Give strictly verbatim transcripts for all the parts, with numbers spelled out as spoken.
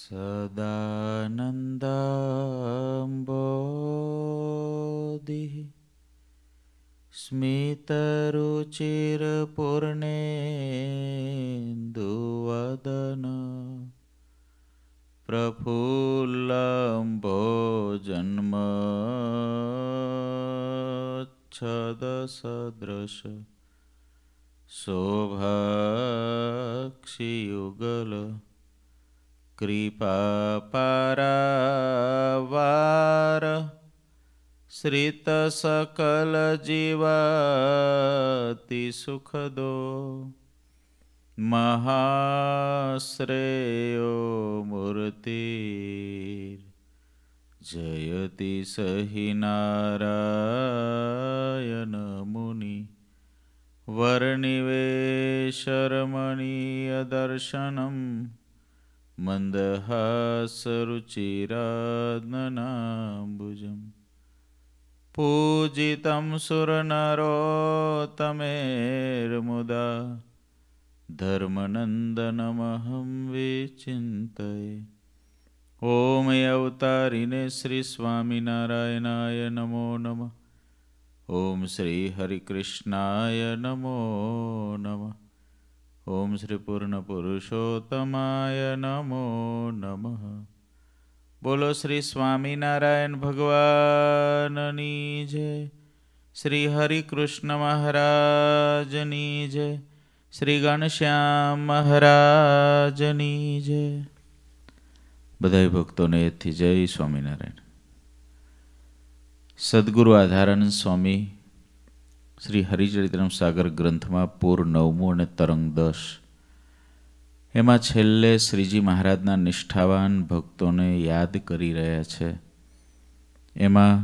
સદાનંદાંબોધિ સ્મિતરુચિરપૂર્ણેન્દુવદન પ્રફુલ્લંભોજન્મચ્છદસદૃશ શોભાક્ષિયુગલ કૃપાપારાવાર શ્રિતસકલજીવાતિ સુખદો મહાશ્રેયો મૂર્તિર જયતિ સહિ નારાયણ મુનિ વર્ણિવેશરમણીય દર્શનમ મંદહાસરુચિરાનનાંબુજમ પૂજિતમ સુરનરોત્તમેર્મુદા ધર્મનંદનમહં વિચિંતયે. ઓમ અવતારિને શ્રી સ્વામિનારાયણાય નમો નમઃ. ઓમ શ્રી હરિકૃષ્ણાય નમો નમઃ. ઓમ શ્રી પૂર્ણ પુરુષોત્તમાય નમો નમઃ. બોલો શ્રી સ્વામિનારાયણ ભગવાનની જય. શ્રી હરિકૃષ્ણ મહારાજની જય. શ્રી ઘનશ્યામ મહારાજની જય. બધા ભક્તોને એથી જય સ્વામિનારાયણ. સદગુરુ આધારાનંદ સ્વામી શ્રી હરિચરિત્રમ સાગર ગ્રંથમાં પૂર નવમું અને તરંગ દસ એમાં છેલ્લે શ્રીજી મહારાજના નિષ્ઠાવાન ભક્તોને યાદ કરી રહ્યા છે. એમાં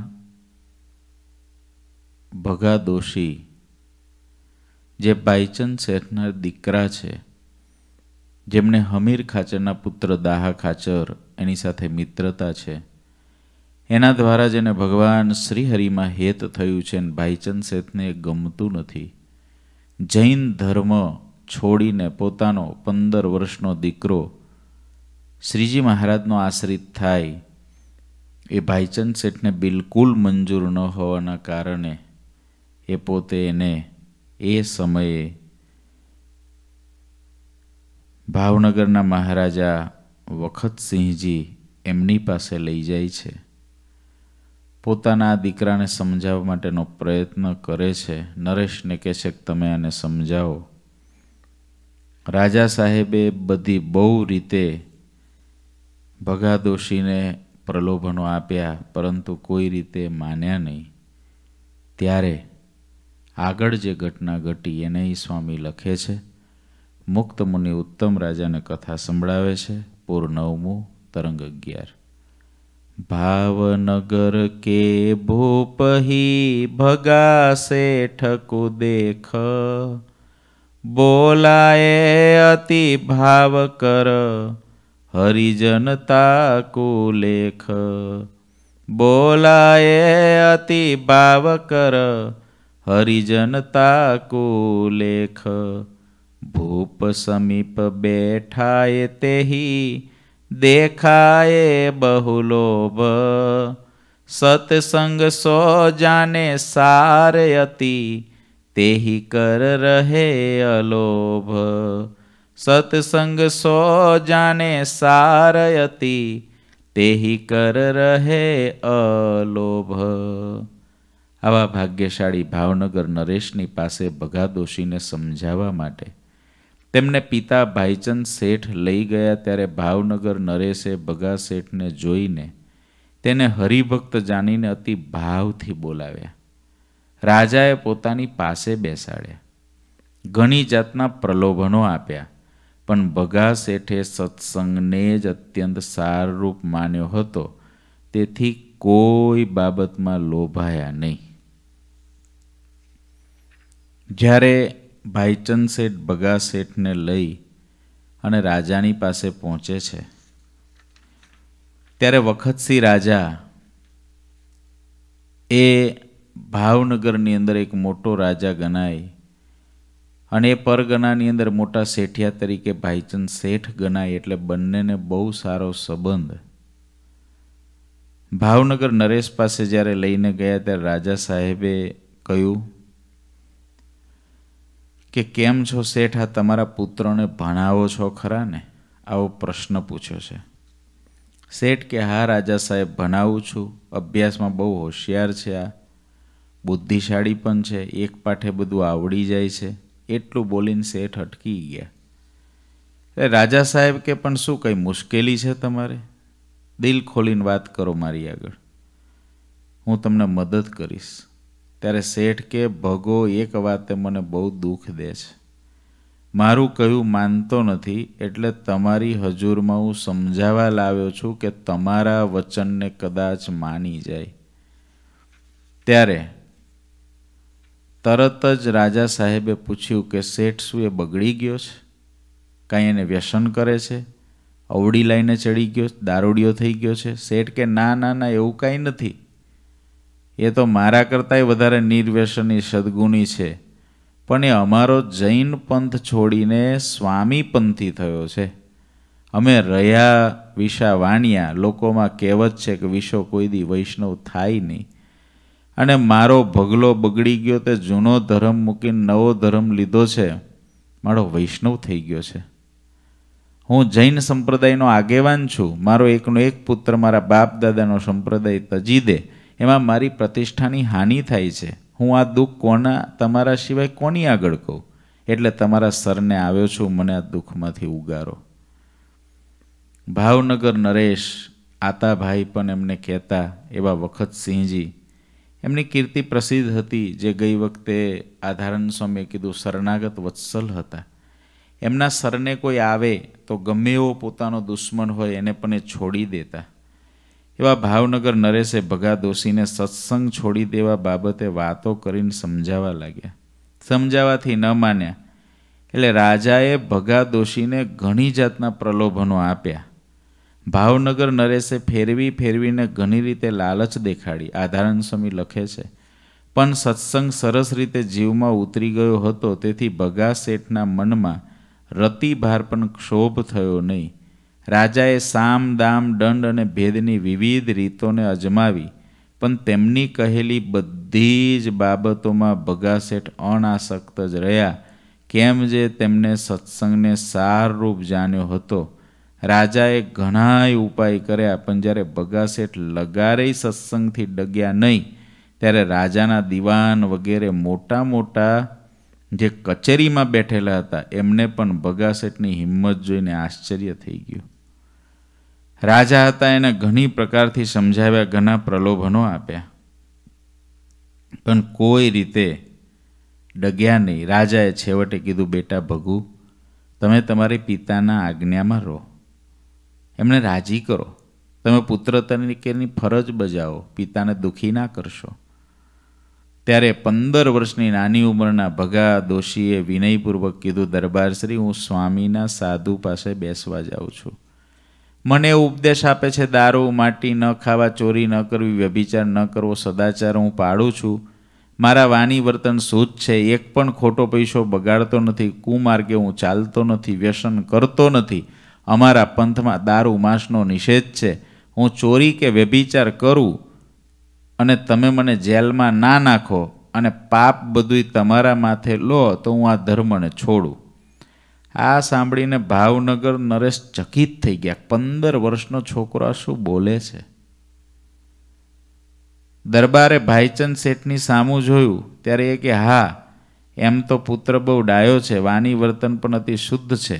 ભગા દોશી જે બાઈચંદ શેઠના દીકરા છે, જેમને હમીર ખાચરના પુત્ર દાહા ખાચર એની સાથે મિત્રતા છે, એના દ્વારા જેને ભગવાન શ્રીહરિમાં હેત થયું છે અને ભાઈચંદ શેઠને ગમતું નથી, જૈન ધર્મ છોડીને પોતાનો પંદર વર્ષનો દીકરો શ્રીજી મહારાજનો આશ્રિત થાય એ ભાઈચંદ શેઠને બિલકુલ મંજૂર ન હોવાના કારણે એ પોતે એને એ સમયે ભાવનગરના મહારાજા વખતસિંહજી એમની પાસે લઈ જાય છે. પોતાના દીકરાને સમજાવવા માટેનો પ્રયત્ન કરે છે. નરેશને કહે છે કે તમે આને સમજાવો. રાજા સાહેબે બધી બહુ રીતે ભગા દોશીને પ્રલોભનો આપ્યા, પરંતુ કોઈ રીતે માન્યા નહીં. ત્યારે આગળ જે ઘટના ઘટી એને સ્વામી લખે છે. મુક્ત મુનિ ઉત્તમ રાજાને કથા સંભળાવે છે. પૂર નવમું તરંગ અગિયાર. ભાવનગર કે ભૂપહી ભગા શેઠ કો દેખ બોલાએ અતિ ભાવ કર હરિજનતા કો લેખ. બોલાએ અતિ ભાવ કર હરિજનતા કો લેખ. ભૂપ સમીપ બેઠાએ તેહી દેખાએ બહુલોભ. સત્સંગ સો જાને સાર અતિ તેહી કર રહે અલોભ. સત્સંગ સો જાને સાર અતિ તેહી કર રહે અલોભ. આવા ભાગ્યશાળી ભાવનગર નરેશની પાસે ભગા દોશીને સમજાવવા માટે તેમને પિતા ભાઈચંદ શેઠ લઈ ગયા. ત્યારે ભાવનગર નરેશે ભગા શેઠને જોઈને તેને હરિભક્ત જાણીને અતિ ભાવથી બોલાવ્યા. રાજાએ પોતાની પાસે બેસાડ્યા. ઘણી જાતના પ્રલોભનો આપ્યા, પણ ભગા શેઠે સત્સંગને જ અત્યંત સારરૂપ માન્યો હતો, તેથી કોઈ બાબતમાં લોભાયા નહીં. જ્યારે ભાઈચંદ શેઠ ભગા શેઠને લઈ અને રાજાની પાસે પહોંચે છે, ત્યારે વખતસિંહ રાજા એ ભાવનગરની અંદર એક મોટો રાજા ગણાય અને એ પરગનાની અંદર મોટા શેઠિયા તરીકે ભાઈચંદ શેઠ ગણાય, એટલે બંનેને બહુ સારો સંબંધ. ભાવનગર નરેશ પાસે જ્યારે લઈને ગયા ત્યારે રાજા સાહેબે કહ્યું કે કેમ છો શેઠ, આ તમારા પુત્રોને ભણાવો છો ખરા ને? આવો પ્રશ્ન પૂછ્યો છે. શેઠ કે હા રાજા સાહેબ, ભણાવું છું. અભ્યાસમાં બહુ હોશિયાર છે, આ બુદ્ધિશાળી પણ છે, એક પાઠે બધું આવડી જાય છે. એટલું બોલીને શેઠ અટકી ગયા. એટલે રાજા સાહેબ કે પણ શું કંઈ મુશ્કેલી છે તમારે? દિલ ખોલીને વાત કરો મારી આગળ, હું તમને મદદ કરીશ. ત્યારે શેઠ કે ભગો એક વાતે મને બહુ દુઃખ દે છે, મારું કહ્યું માનતો નથી, એટલે તમારી હજુરમાં હું સમજાવવા લાવ્યો છું કે તમારા વચનને કદાચ માની જાય. ત્યારે તરત જ રાજા સાહેબે પૂછ્યું કે શેઠ શું એ બગડી ગયો છે? કાંઈ એને વ્યસન કરે છે? અવળી લાઈને ચડી ગયો, દારૂડિયો થઈ ગયો છે? શેઠ કે ના ના ના, એવું કાંઈ નથી. એ તો મારા કરતાંય વધારે નિર્વ્યસની સદગુણી છે, પણ એ અમારો જૈન પંથ છોડીને સ્વામીપંથી થયો છે. અમે રહ્યા વિશા વાણિયા, લોકોમાં કહેવત છે કે વિશો કોઈ દી વૈષ્ણવ થાય નહીં. અને મારો ભગલો બગડી ગયો તે જૂનો ધર્મ મૂકીને નવો ધર્મ લીધો છે, મારો વૈષ્ણવ થઈ ગયો છે. હું જૈન સંપ્રદાયનો આગેવાન છું. મારો એકનો એક પુત્ર મારા બાપ દાદાનો સંપ્રદાય તજી દે, એમાં મારી પ્રતિષ્ઠાની હાનિ થાય છે. હું આ દુઃખ કોના, તમારા સિવાય કોની આગળ કહું? એટલે તમારા સરને આવ્યો છું, મને આ દુઃખમાંથી ઉગારો. ભાવનગર નરેશ આતાભાઈ પણ એમને કહેતા એવા વખતસિંહજી, એમની કીર્તિ પ્રસિદ્ધ હતી, જે ગઈ વખતે આધારણ સ્વામીએ કીધું શરણાગત વત્સલ હતા. એમના સરને કોઈ આવે તો ગમે એવો પોતાનો દુશ્મન હોય એને પણ એ છોડી દેતા. એવા ભાવનગર નરેશે ભગા દોશીને સત્સંગ છોડી દેવા બાબતે વાતો કરીને સમજાવવા લાગ્યા. સમજાવવાથી ન માન્યા એટલે રાજાએ ભગા દોશીને ઘણી જાતના પ્રલોભનો આપ્યા. ભાવનગર નરેશે ફેરવી ફેરવીને ઘણી રીતે લાલચ દેખાડી. આધારણ સ્વામી લખે છે, પણ સત્સંગ સરસ રીતે જીવમાં ઉતરી ગયો હતો, તેથી ભગા શેઠના મનમાં રતિભાર પણ ક્ષોભ થયો નહીં. રાજાએ સામ દામ દંડ અને ભેદની વિવિધ રીતોને અજમાવી, પણ તેમની કહેલી બધી જ બાબતોમાં ભગા શેઠ અનાસક્ત જ રહ્યા. કેમ જે તેમને સત્સંગને સારરૂપ જાણ્યો હતો. રાજાએ ઘણાય ઉપાય કર્યા, પણ જ્યારે ભગા શેઠ લગારેય સત્સંગથી ડગ્યા નહીં, ત્યારે રાજાના દિવાન વગેરે મોટા મોટા જે કચેરીમાં બેઠેલા હતા એમને પણ ભગા શેઠની હિંમત જોઈને આશ્ચર્ય થઈ ગયું. રાજા હતા એને ઘણી પ્રકારથી સમજાવ્યા, ઘણા પ્રલોભનો આપ્યા, પણ કોઈ રીતે ડગ્યા નહીં. રાજાએ છેવટે કીધું, બેટા ભગુ, તમે તમારી પિતાના આજ્ઞામાં રહો, એમને રાજી કરો, તમે પુત્ર તરીકેની ફરજ બજાવો, પિતાને દુઃખી ના કરશો. ત્યારે પંદર વર્ષની નાની ઉંમરના ભગા દોશીએ વિનયપૂર્વક કીધું, દરબારશ્રી, હું સ્વામીના સાધુ પાસે બેસવા જાઉં છું. મને ઉપદેશ આપે છે દારૂ માટી ન ખાવા, ચોરી ન કરવી, વ્યભિચાર ન કરવો, સદાચાર હું પાડું છું. મારા વાણી વર્તન શુદ્ધ છે, એક પણ ખોટો પૈસો બગાડતો નથી, કુમાર્ગે હું ચાલતો નથી, વ્યસન કરતો નથી. અમારા પંથમાં દારૂ માંસનો નિષેધ છે. હું ચોરી કે વ્યભિચાર કરું અને તમે મને જેલમાં ના નાખો અને પાપ બધુંય તમારા માથે લો તો હું આ ધર્મને છોડું. આ સાંભળીને ભાવનગર નરેશ ચકિત થઈ ગયા. પંદર વર્ષનો છોકરો આ શું બોલે છે? દરબારે ભાઈચંદ શેઠની સામું જોયું ત્યારે એ કે હા, એમ તો પુત્ર બહુ ડાયો છે, વાણી વર્તન પણ અતિ શુદ્ધ છે,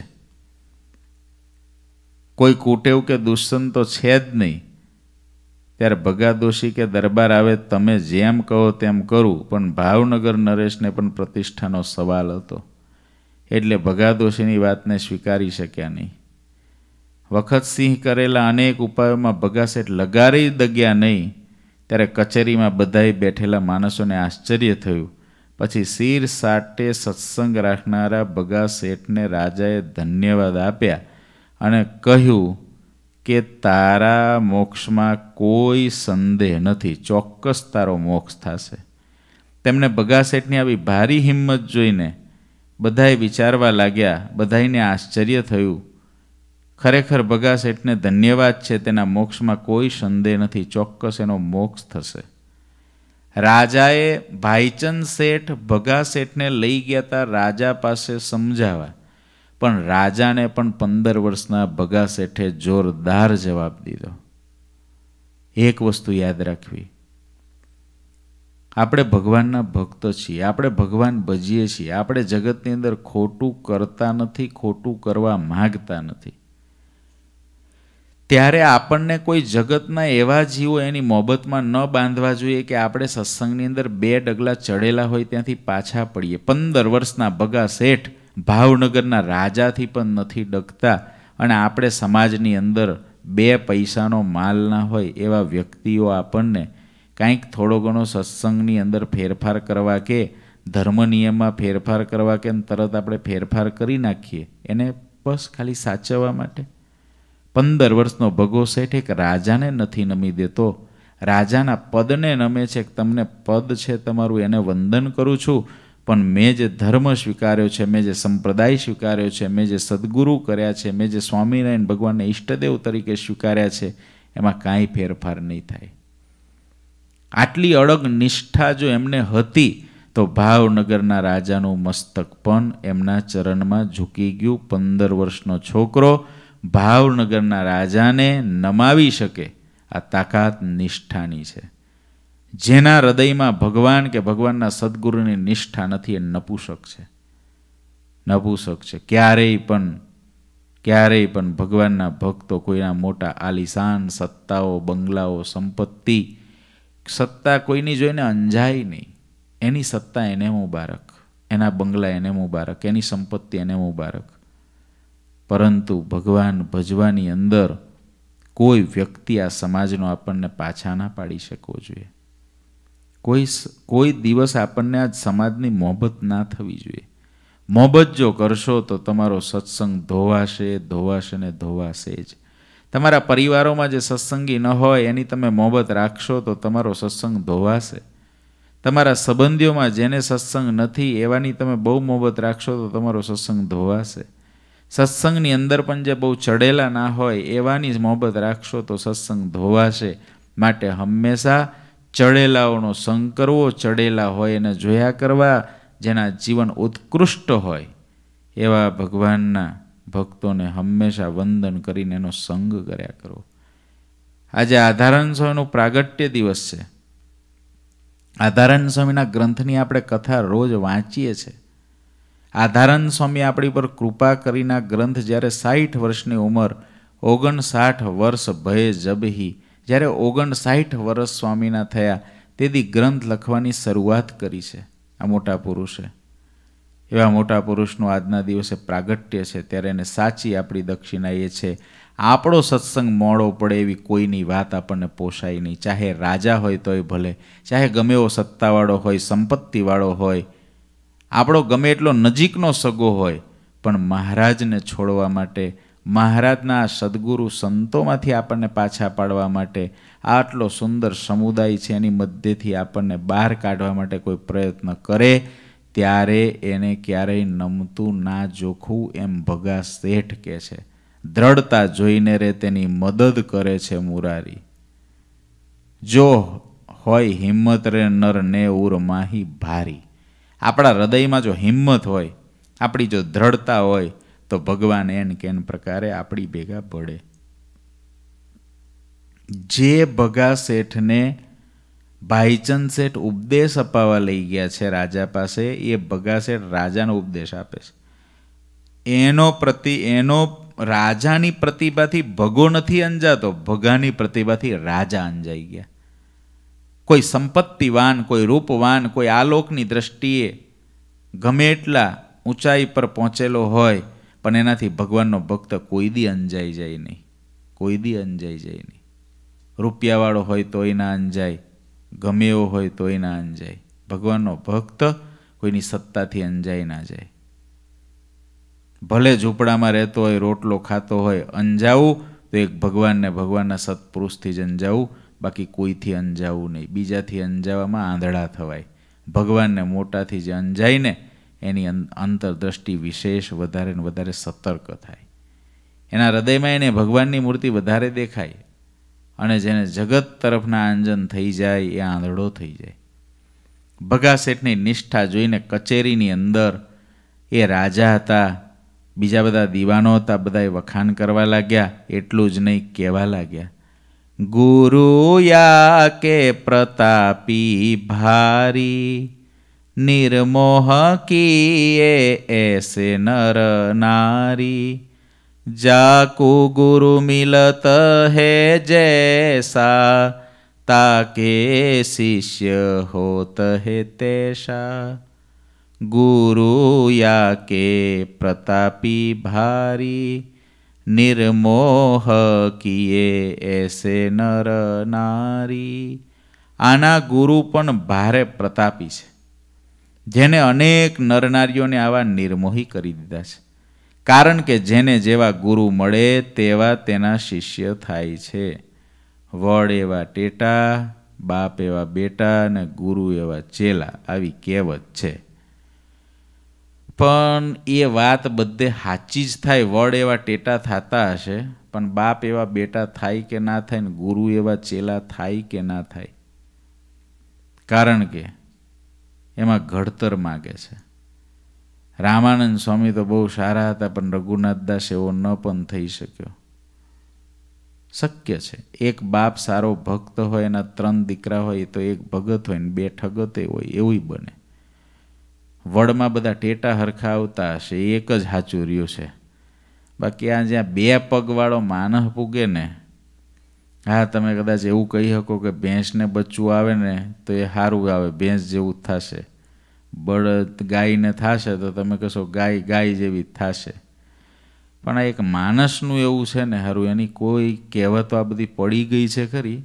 કોઈ કુટેવ કે દુષ્સન તો છે જ નહીં. ત્યારે ભગા દોશી કે દરબાર આવે, તમે જેમ કહો તેમ કરું, પણ ભાવનગર નરેશને પણ પ્રતિષ્ઠાનો સવાલ હતો, એટલે ભગા દોશીની વાતને સ્વીકારી શક્યા નહીં. વખતસિંહ કરેલા અનેક ઉપાયોમાં ભગા શેઠ લગારી દગ્યા નહીં. ત્યારે કચેરીમાં બધાય બેઠેલા માણસોને આશ્ચર્ય થયું. પછી શિર સાટે સત્સંગ રાખનારા ભગા શેઠને રાજાએ ધન્યવાદ આપ્યા અને કહ્યું કે તારા મોક્ષમાં કોઈ સંદેહ નથી, ચોક્કસ તારો મોક્ષ થશે. તેમને ભગા શેઠની આવી ભારી હિંમત જોઈને બધાએ વિચારવા લાગ્યા. બધાઈને આશ્ચર્ય થયું. ખરેખર ભગા શેઠને ધન્યવાદ છે, તેના મોક્ષમાં કોઈ સંદેહ નથી, ચોક્કસ એનો મોક્ષ થશે. રાજાએ ભાઈચંદ શેઠ ભગા શેઠને લઈ ગયા હતા રાજા પાસે સમજાવવા, પણ રાજાને પણ પંદર વર્ષના ભગા શેઠે જોરદાર જવાબ દીધો. એક વસ્તુ યાદ રાખવી, આપણે ભગવાનના ભક્ત છીએ, આપણે ભગવાન ભજીએ છીએ, આપણે જગતની અંદર ખોટું કરતા નથી, ખોટું કરવા માગતા નથી. ત્યારે આપણને કોઈ જગતના એવા જીવો એની મોહબતમાં ન બાંધવા જોઈએ કે આપણે સત્સંગની અંદર બે ડગલા ચડેલા હોય ત્યાંથી પાછા પડીએ. પંદર વર્ષના ભગા શેઠ ભાવનગરના રાજાથી પણ નથી ડગતા, અને આપણે સમાજની અંદર બે પૈસાનો માલ ના હોય એવા વ્યક્તિઓ આપણને કાંઈક થોડો ઘણો સત્સંગની અંદર ફેરફાર કરવા કે ધર્મ નિયમમાં ફેરફાર કરવા કે તરત આપણે ફેરફાર કરી નાખીએ, એને બસ ખાલી સાચવવા માટે. પંદર વર્ષનો ભગો શેઠ એક રાજાને નથી નમી દેતો, રાજાના પદને નમે છે. તમને પદ છે તમારું, એને વંદન કરું છું, પણ મેં જે ધર્મ સ્વીકાર્યો છે, મેં જે સંપ્રદાય સ્વીકાર્યો છે, મેં જે સદગુરુ કર્યા છે, મેં જે સ્વામિનારાયણ ભગવાનને ઈષ્ટદેવ તરીકે સ્વીકાર્યા છે, એમાં કાંઈ ફેરફાર નહીં થાય. આટલી અડગ નિષ્ઠા જો એમને હતી તો ભાવનગરના રાજાનું મસ્તક પણ એમના ચરણમાં ઝૂકી ગયું. પંદર વર્ષનો છોકરો ભાવનગરના રાજાને નમાવી શકે, આ તાકાત નિષ્ઠાની છે. જેના હૃદયમાં ભગવાન કે ભગવાનના સદગુરુની નિષ્ઠા નથી એ નપુસક છે, નપુસક છે. ક્યારેય પણ ક્યારેય પણ ભગવાનના ભક્તો કોઈના મોટા આલિશાન સત્તાઓ, બંગલાઓ, સંપત્તિ, સત્તા કોઈની જોઈને અંજાય નહીં. એની સત્તા એને મુબારક, એના બંગલા એને મુબારક, એની સંપત્તિ એને મુબારક. પરંતુ ભગવાન ભજવાની અંદર કોઈ વ્યક્તિ આ સમાજનો આપણને પાછા ના પાડી શકવો જોઈએ. કોઈ કોઈ દિવસ આપણને આ સમાજની મોહબત ના થવી જોઈએ. મોહબત જો કરશો તો તમારો સત્સંગ ધોવાશે, ધોવાશે ને ધોવાશે જ. તમારા પરિવારોમાં જે સત્સંગી ન હોય એની તમે મોહબત રાખશો તો તમારો સત્સંગ ધોવાશે. તમારા સંબંધીઓમાં જેને સત્સંગ નથી એવાની તમે બહુ મોહબત રાખશો તો તમારો સત્સંગ ધોવાશે. સત્સંગની અંદર પણ જે બહુ ચડેલા ના હોય એવાની જ મોહબત રાખશો તો સત્સંગ ધોવાશે. માટે હંમેશા ચડેલાઓનો સંગ કરવો, ચડેલા હોય એને જોયા કરવા, જેના જીવન ઉત્કૃષ્ટ હોય એવા ભગવાનના ભક્તોને હંમેશા વંદન કરીને એનો સંગ કર્યા કરો. આજે આધારાનંદ સ્વામીનો પ્રાગટ્ય દિવસ છે. આધારાનંદ સ્વામીના ગ્રંથની આપણે કથા રોજ વાંચીએ છીએ. આધારાનંદ સ્વામી આપણી પર કૃપા કરીને ગ્રંથ જ્યારે સાઠ વર્ષની ઉંમર, ઓગણસાઠ વર્ષ ભય જબહી, જ્યારે ઓગણસાઠ વર્ષ સ્વામીના થયા તેથી ગ્રંથ લખવાની શરૂઆત કરી છે આ મોટા પુરુષે. એવા મોટા પુરુષનું આજના દિવસે પ્રાગટ્ય છે, ત્યારે એને સાચી આપણી દક્ષિણા એ છે. આપણો સત્સંગ મોડો પડે એવી કોઈની વાત આપણને પોસાય નહીં. ચાહે રાજા હોય તોય ભલે, ચાહે ગમે એવો સત્તાવાળો હોય, સંપત્તિવાળો હોય, આપણો ગમે એટલો નજીકનો સગો હોય, પણ મહારાજને છોડવા માટે, મહારાજના સદગુરુ સંતોમાંથી આપણને પાછા પાડવા માટે, આટલો સુંદર સમુદાય છે એની મધ્યથી આપણને બહાર કાઢવા માટે કોઈ પ્રયત્ન કરે ત્યારે એને ક્યારેય નમતું ના જોખવું, એમ ભગા શેઠ કહે છે. દ્રઢતા જોઈને રે તેની મદદ કરે છે મુરારી. જો હોય હિંમત રે નર ને ઉર માહી ભારી. આપણા હૃદયમાં જો હિંમત હોય, આપણી જો દ્રઢતા હોય તો ભગવાન એન કેન પ્રકારે આપણી ભેગા પડે. જે ભગા શેઠને ભાઈચંદ શેઠ ઉપદેશ અપાવવા લઈ ગયા છે રાજા પાસે, એ ભગા શેઠ રાજાનો ઉપદેશ આપે છે. એનો પ્રતિ એનો રાજાની પ્રતિભાથી ભગો નથી અંજાતો, ભગાની પ્રતિભાથી રાજા અંજાઈ ગયા. કોઈ સંપત્તિવાન, કોઈ રૂપવાન, કોઈ આલોકની દ્રષ્ટિએ ગમે એટલા ઊંચાઈ પર પહોંચેલો હોય, પણ એનાથી ભગવાનનો ભક્ત કોઈ દી અંજાઈ જાય નહીં, કોઈ દી અંજાઈ જાય નહીં. રૂપિયાવાળો હોય તોય ના અંજાય, ગમે એવો હોય તોય ના અંજાય. ભગવાનનો ભક્ત કોઈની સત્તાથી અંજાઈ ના જાય. ભલે ઝૂંપડામાં રહેતો હોય, રોટલો ખાતો હોય, અંજાવું તો એક ભગવાનને, ભગવાનના સત્પુરુષથી જ અંજાવું, બાકી કોઈથી અંજાવું નહીં. બીજાથી અંજાવામાં આંધળા થવાય. ભગવાનને મોટાથી જે અંજાય ને એની અંતરદ્રષ્ટિ વિશેષ વધારે ને વધારે સતર્ક થાય. એના હૃદયમાં એને ભગવાનની મૂર્તિ વધારે દેખાય અને જેને જગત તરફના આંજન થઈ જાય એ આંધળો થઈ જાય. ભગા શેઠની નિષ્ઠા જોઈને કચેરીની અંદર એ રાજા હતા, બીજા બધા દીવાનો હતા, બધાએ વખાણ કરવા લાગ્યા. એટલું જ નહીં, કહેવા લાગ્યા, ગુરુ યા કે પ્રતાપી ભારી, નિર્મોહ કિએ એસે નર નારી, જાકુ ગુરુ મિલત હે જૈસા, તાકે શિષ્ય હોત હે તૈસા. ગુરુ યા કે પ્રતાપી ભારી, નિર્મોહ કિએ એસે નર નારી. આના ગુરુ પણ ભારે પ્રતાપી છે, જેને અનેક નરનારીઓને આવા નિર્મોહી કરી દીધા છે. કારણ કે જેને જેવા ગુરુ મળે તેવા તેના શિષ્ય થાય છે. વડ એવા ટેટા, બાપ એવા બેટા અને ગુરુ એવા ચેલા, આવી કહેવત છે. પણ એ વાત બધે સાચી જ થાય. વડ એવા ટેટા થતા હશે, પણ બાપ એવા બેટા થાય કે ના થાય, ને ગુરુ એવા ચેલા થાય કે ના થાય. કારણ કે એમાં ઘડતર માગે છે. રામાનંદ સ્વામી તો બહુ સારા હતા, પણ રઘુનાથદાસ એવો ન પણ થઈ શક્યો. શક્ય છે. એક બાપ સારો ભક્ત હોય, એના ત્રણ દીકરા હોય, તો એક ભગત હોય ને બે ઠગતે હોય, એવું બને. વડમાં બધા ટેટા હરખા આવતા હશે, એક જ સાચું રહ્યું છે. બાકી આ જ્યાં બે પગવાળો માનહ પૂગે ને, હા, તમે કદાચ એવું કહી શકો કે ભેંસને બચ્ચું આવે ને તો એ સારું આવે, ભેંસ જેવું જ થશે. બળદ ગાયને થશે તો તમે કહેશો ગાય ગાય જેવી થશે. પણ આ એક માણસનું એવું છે ને, સારું, એની કોઈ કહેવતો આ બધી પડી ગઈ છે ખરી,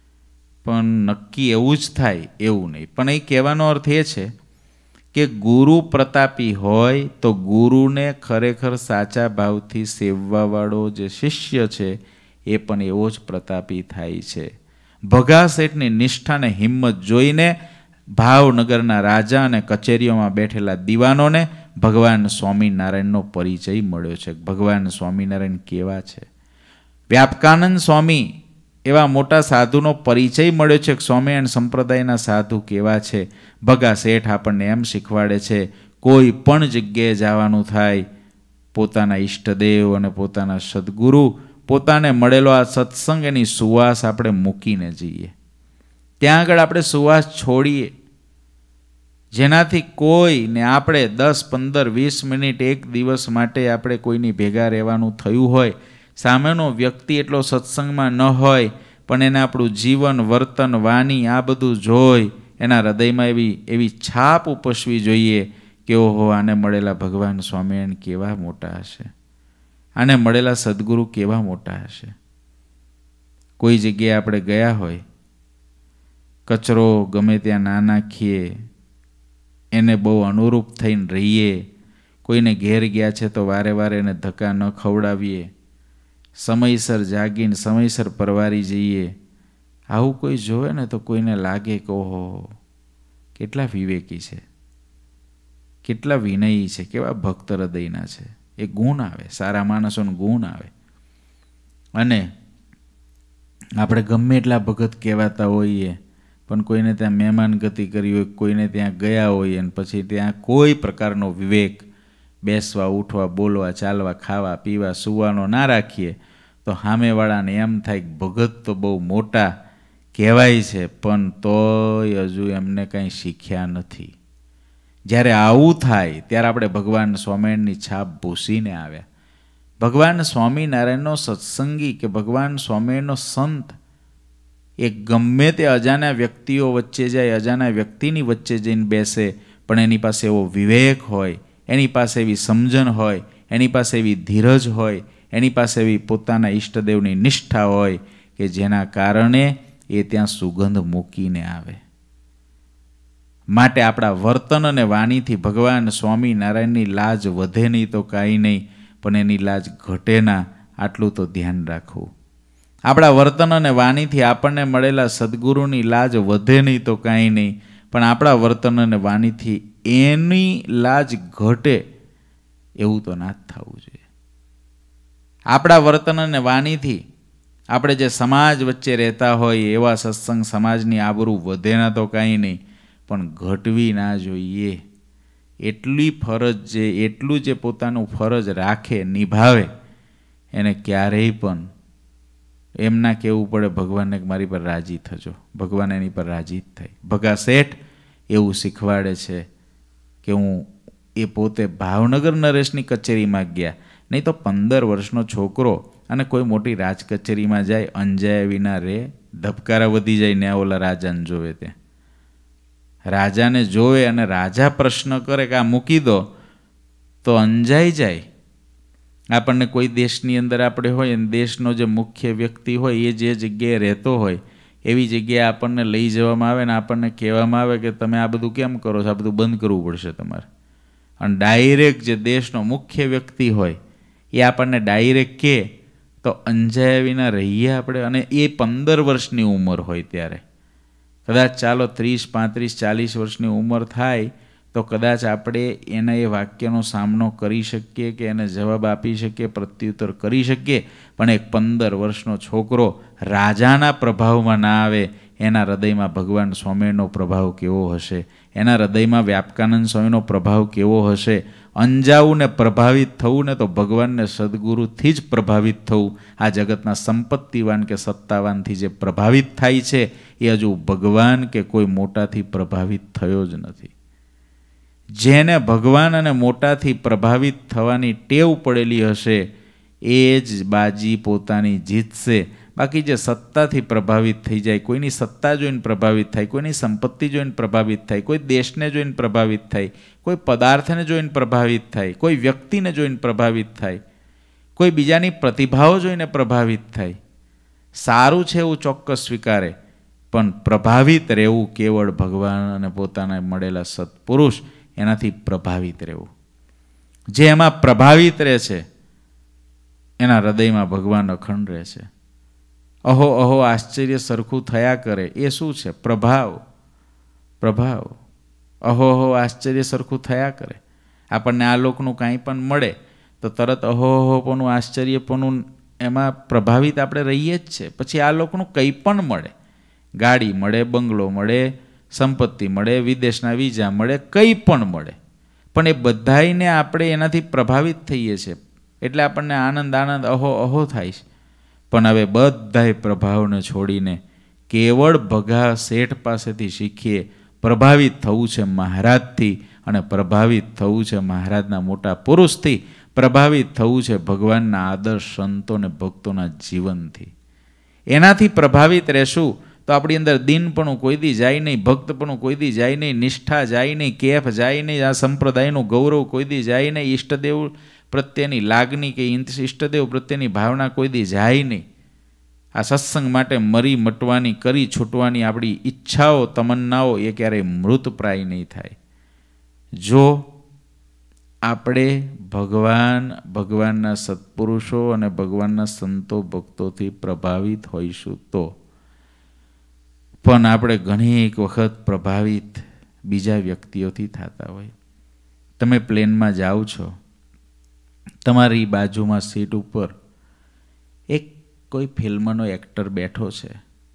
પણ નક્કી એવું જ થાય એવું નહીં. પણ એ કહેવાનો અર્થ એ છે કે ગુરુ પ્રતાપી હોય તો ગુરુને ખરેખર સાચા ભાવથી સેવવાવાળો જે શિષ્ય છે એ પણ એવો જ પ્રતાપી થાય છે. ભગા શેઠની નિષ્ઠાને હિંમત જોઈને ભાવનગરના રાજા અને કચેરીઓમાં બેઠેલા દીવાનોને ભગવાન સ્વામિનારાયણનો પરિચય મળ્યો છે. ભગવાન સ્વામિનારાયણ કેવા છે? વ્યાપકાનંદ સ્વામી એવા મોટા સાધુનો પરિચય મળ્યો છે. સ્વામિનારાયણ સંપ્રદાયના સાધુ કેવા છે? ભગા શેઠ આપણને એમ શીખવાડે છે, કોઈ પણ જગ્યાએ જવાનું થાય, પોતાના ઈષ્ટદેવ અને પોતાના સદગુરુ, પોતાને મળેલો આ સત્સંગ, એની સુવાસ આપણે મૂકીને જઈએ. ત્યાં આગળ આપણે સુવાસ છોડીએ, જેનાથી કોઈને આપણે દસ પંદર વીસ મિનિટ એક દિવસ માટે આપણે કોઈની ભેગા રહેવાનું થયું હોય, સામેનો વ્યક્તિ એટલો સત્સંગમાં ન હોય, પણ એને આપણું જીવન, વર્તન, વાણી આ બધું જોઈ એના હૃદયમાં એવી એવી છાપ ઉપસવી જોઈએ કે ઓહો, આને મળેલા ભગવાન સ્વામિનારાયણ કેવા મોટા હશે, આને મળેલા સદગુરુ કેવા મોટા હશે. કોઈ જગ્યાએ આપણે ગયા હોય, કચરો ગમે ત્યાં ના નાખીએ, એને બહુ અનુરૂપ થઈને રહીએ. કોઈને ઘેર ગયા છે તો વારે વારે એને ધક્કા ન ખવડાવીએ, સમયસર જાગીને સમયસર પરવારી જઈએ. આવું કોઈ જોવે ને તો કોઈને લાગે કે ઓહો, કેટલા વિવેકી છે, કેટલા વિનયી છે, કેવા ભક્ત હૃદયના છે. એ ગુણ આવે, સારા માણસોનો ગુણ આવે. અને આપણે ગમે એટલા ભગત કહેવાતા હોઈએ, પણ કોઈને ત્યાં મહેમાન ગતિ કરી હોય, કોઈને ત્યાં ગયા હોઈએ અને પછી ત્યાં કોઈ પ્રકારનો વિવેક, બેસવા ઉઠવા બોલવા ચાલવા ખાવા પીવા સુવાનો ના રાખીએ તો સામેવાળાને એમ થાય કે ભગત તો બહુ મોટા કહેવાય છે, પણ તોય હજુ એમને કંઈ શીખ્યા નથી. જ્યારે આવું થાય ત્યારે આપણે ભગવાન સ્વામિનારાયણની છાપ ભૂસીને આવ્યા. ભગવાન સ્વામિનારાયણનો સત્સંગી કે ભગવાન સ્વામિનારાયણનો સંત એ ગમે તે અજાણ્યા વ્યક્તિઓ વચ્ચે જાય, અજાણ્યા વ્યક્તિની વચ્ચે જઈને બેસે, પણ એની પાસે એવો વિવેક હોય, એની પાસે એવી સમજણ હોય, એની પાસે એવી ધીરજ હોય, એની પાસે એવી પોતાના ઈષ્ટદેવની નિષ્ઠા હોય કે જેના કારણે એ ત્યાં સુગંધ મૂકીને આવે. માટે આપણા વર્તન અને વાણીથી ભગવાન સ્વામિનારાયણની લાજ વધે નહીં તો કાંઈ નહીં, પણ એની લાજ ઘટે ના, આટલું તો ધ્યાન રાખવું. આપણા વર્તન અને વાણીથી આપણને મળેલા સદગુરુની લાજ વધે નહીં તો કાંઈ નહીં, પણ આપણા વર્તન અને વાણીથી એની લાજ ઘટે એવું તો ના જ થવું જોઈએ. આપણા વર્તન અને વાણીથી આપણે જે સમાજ વચ્ચે રહેતા હોય એવા સત્સંગ સમાજની આબરૂ વધે ના તો કાંઈ નહીં, પણ ઘટવી ના જોઈએ. એટલી ફરજ જે એટલું જે પોતાનું ફરજ રાખે નિભાવે એને ક્યારેય પણ એમ ના કહેવું પડે ભગવાનને મારી પર રાજી થજો. ભગવાન એની પર રાજી જ થાય. ભગા શેઠ એવું શીખવાડે છે કે હું એ પોતે ભાવનગર નરેશની કચેરીમાં ગયા, નહીં તો પંદર વર્ષનો છોકરો અને કોઈ મોટી રાજ કચેરીમાં જાય અંજાયા વિના રે, ધબકારા વધી જાય ને ઓલા રાજાને જોવે તે રાજાને જોવે અને રાજા પ્રશ્ન કરે કે આ મૂકી દો તો અંજાઈ જાય. આપણને કોઈ દેશની અંદર આપણે હોય અને દેશનો જે મુખ્ય વ્યક્તિ હોય એ જે જગ્યાએ રહેતો હોય એવી જગ્યાએ આપણને લઈ જવામાં આવે ને આપણને કહેવામાં આવે કે તમે આ બધું કેમ કરો છો, આ બધું બંધ કરવું પડશે તમારે. અને ડાયરેક્ટ જે દેશનો મુખ્ય વ્યક્તિ હોય એ આપણને ડાયરેક્ટ કહે તો અંજાયા વિના રહીએ આપણે. અને એ પંદર વર્ષની ઉંમર હોય ત્યારે કદાચ ચાલો ત્રીસ પાંત્રીસ ચાલીસ વર્ષની ઉંમર થાય તો કદાચ આપણે એના એ વાક્યનો સામનો કરી શકીએ કે એને જવાબ આપી શકીએ, પ્રત્યુત્તર કરી શકીએ. પણ એક પંદર વર્ષનો છોકરો રાજાના પ્રભાવમાં ના આવે, એના હૃદયમાં ભગવાન સ્વામિનો પ્રભાવ કેવો હશે, એના હૃદયમાં વ્યાપકાનંદ સ્વામીનો પ્રભાવ કેવો હશે. અંજાવું ને પ્રભાવિત થવું ને તો ભગવાનને સદગુરુથી જ પ્રભાવિત થવું. આ જગતના સંપત્તિવાન કે સત્તાવાનથી જે પ્રભાવિત થાય છે એ હજુ ભગવાન કે કોઈ મોટાથી પ્રભાવિત થયો જ નથી. જેને ભગવાન અને મોટાથી પ્રભાવિત થવાની ટેવ પડેલી હશે એ જ બાજી પોતાની જીતશે. બાકી જે સત્તાથી પ્રભાવિત થઈ જાય, કોઈની સત્તા જોઈને પ્રભાવિત થાય, કોઈની સંપત્તિ જોઈને પ્રભાવિત થાય, કોઈ દેશને જોઈને પ્રભાવિત થાય, કોઈ પદાર્થને જોઈને પ્રભાવિત થાય, કોઈ વ્યક્તિને જોઈને પ્રભાવિત થાય, કોઈ બીજાની પ્રતિભાઓ જોઈને પ્રભાવિત થાય. સારું છે એવું ચોક્કસ સ્વીકારે, પણ પ્રભાવિત રહેવું કેવળ ભગવાન અને પોતાના મળેલા સત્પુરુષ એનાથી પ્રભાવિત રહેવું. જે એમાં પ્રભાવિત રહે છે એના હૃદયમાં ભગવાન અખંડ રહે છે. અહો અહો આશ્ચર્ય સરખું થયા કરે એ શું છે? પ્રભાવ. પ્રભાવ અહો અહો આશ્ચર્ય સરખું થયા કરે. આપણને આ લોકનું કાંઈ પણ મળે તો તરત અહો અહોપણું આશ્ચર્યપણું એમાં પ્રભાવિત આપણે રહીએ જ છે. પછી આ લોકનું કંઈ પણ મળે, ગાડી મળે, બંગલો મળે, સંપત્તિ મળે, વિદેશના વિઝા મળે, કંઈ પણ મળે, પણ એ બધાઈને આપણે એનાથી પ્રભાવિત થઈએ છીએ એટલે આપણને આનંદ આનંદ અહો અહો થાય છે. પણ હવે બધાય પ્રભાવને છોડીને કેવળ ભગા શેઠ પાસેથી શીખીએ. પ્રભાવિત થવું છે મહારાજથી અને પ્રભાવિત થવું છે મહારાજના મોટા પુરુષથી, પ્રભાવિત થવું છે ભગવાનના આદર્શ સંતો અને ભક્તોના જીવનથી. એનાથી પ્રભાવિત રહેશું તો આપણી અંદર દિનપણું કોઈ દી જાય નહીં, ભક્તપણું કોઈ દી જાય નહીં, નિષ્ઠા જાય નહીં, કેફ જાય નહીં, આ સંપ્રદાયનું ગૌરવ કોઈ દી જાય નહીં, ઈષ્ટદેવ પ્રત્યેની લાગણી કે ઈષ્ટદેવ પ્રત્યેની ભાવના કોઈ દી જાય નહીં. આ સત્સંગ માટે મરી મટવાની, કરી છૂટવાની આપણી ઈચ્છાઓ તમન્નાઓ એ ક્યારેય મૃતપ્રાય નહીં થાય. જો આપણે ભગવાન ભગવાનના સત્પુરુષો અને ભગવાનના સંતો ભક્તોથી પ્રભાવિત હોઈશું તો. પણ આપણે ઘણી એક વખત પ્રભાવિત બીજા વ્યક્તિઓથી થતા હોય. તમે પ્લેનમાં જાઓ છો, તમારી બાજુમાં સીટ ઉપર એક કોઈ ફિલ્મનો એક્ટર બેઠો છે.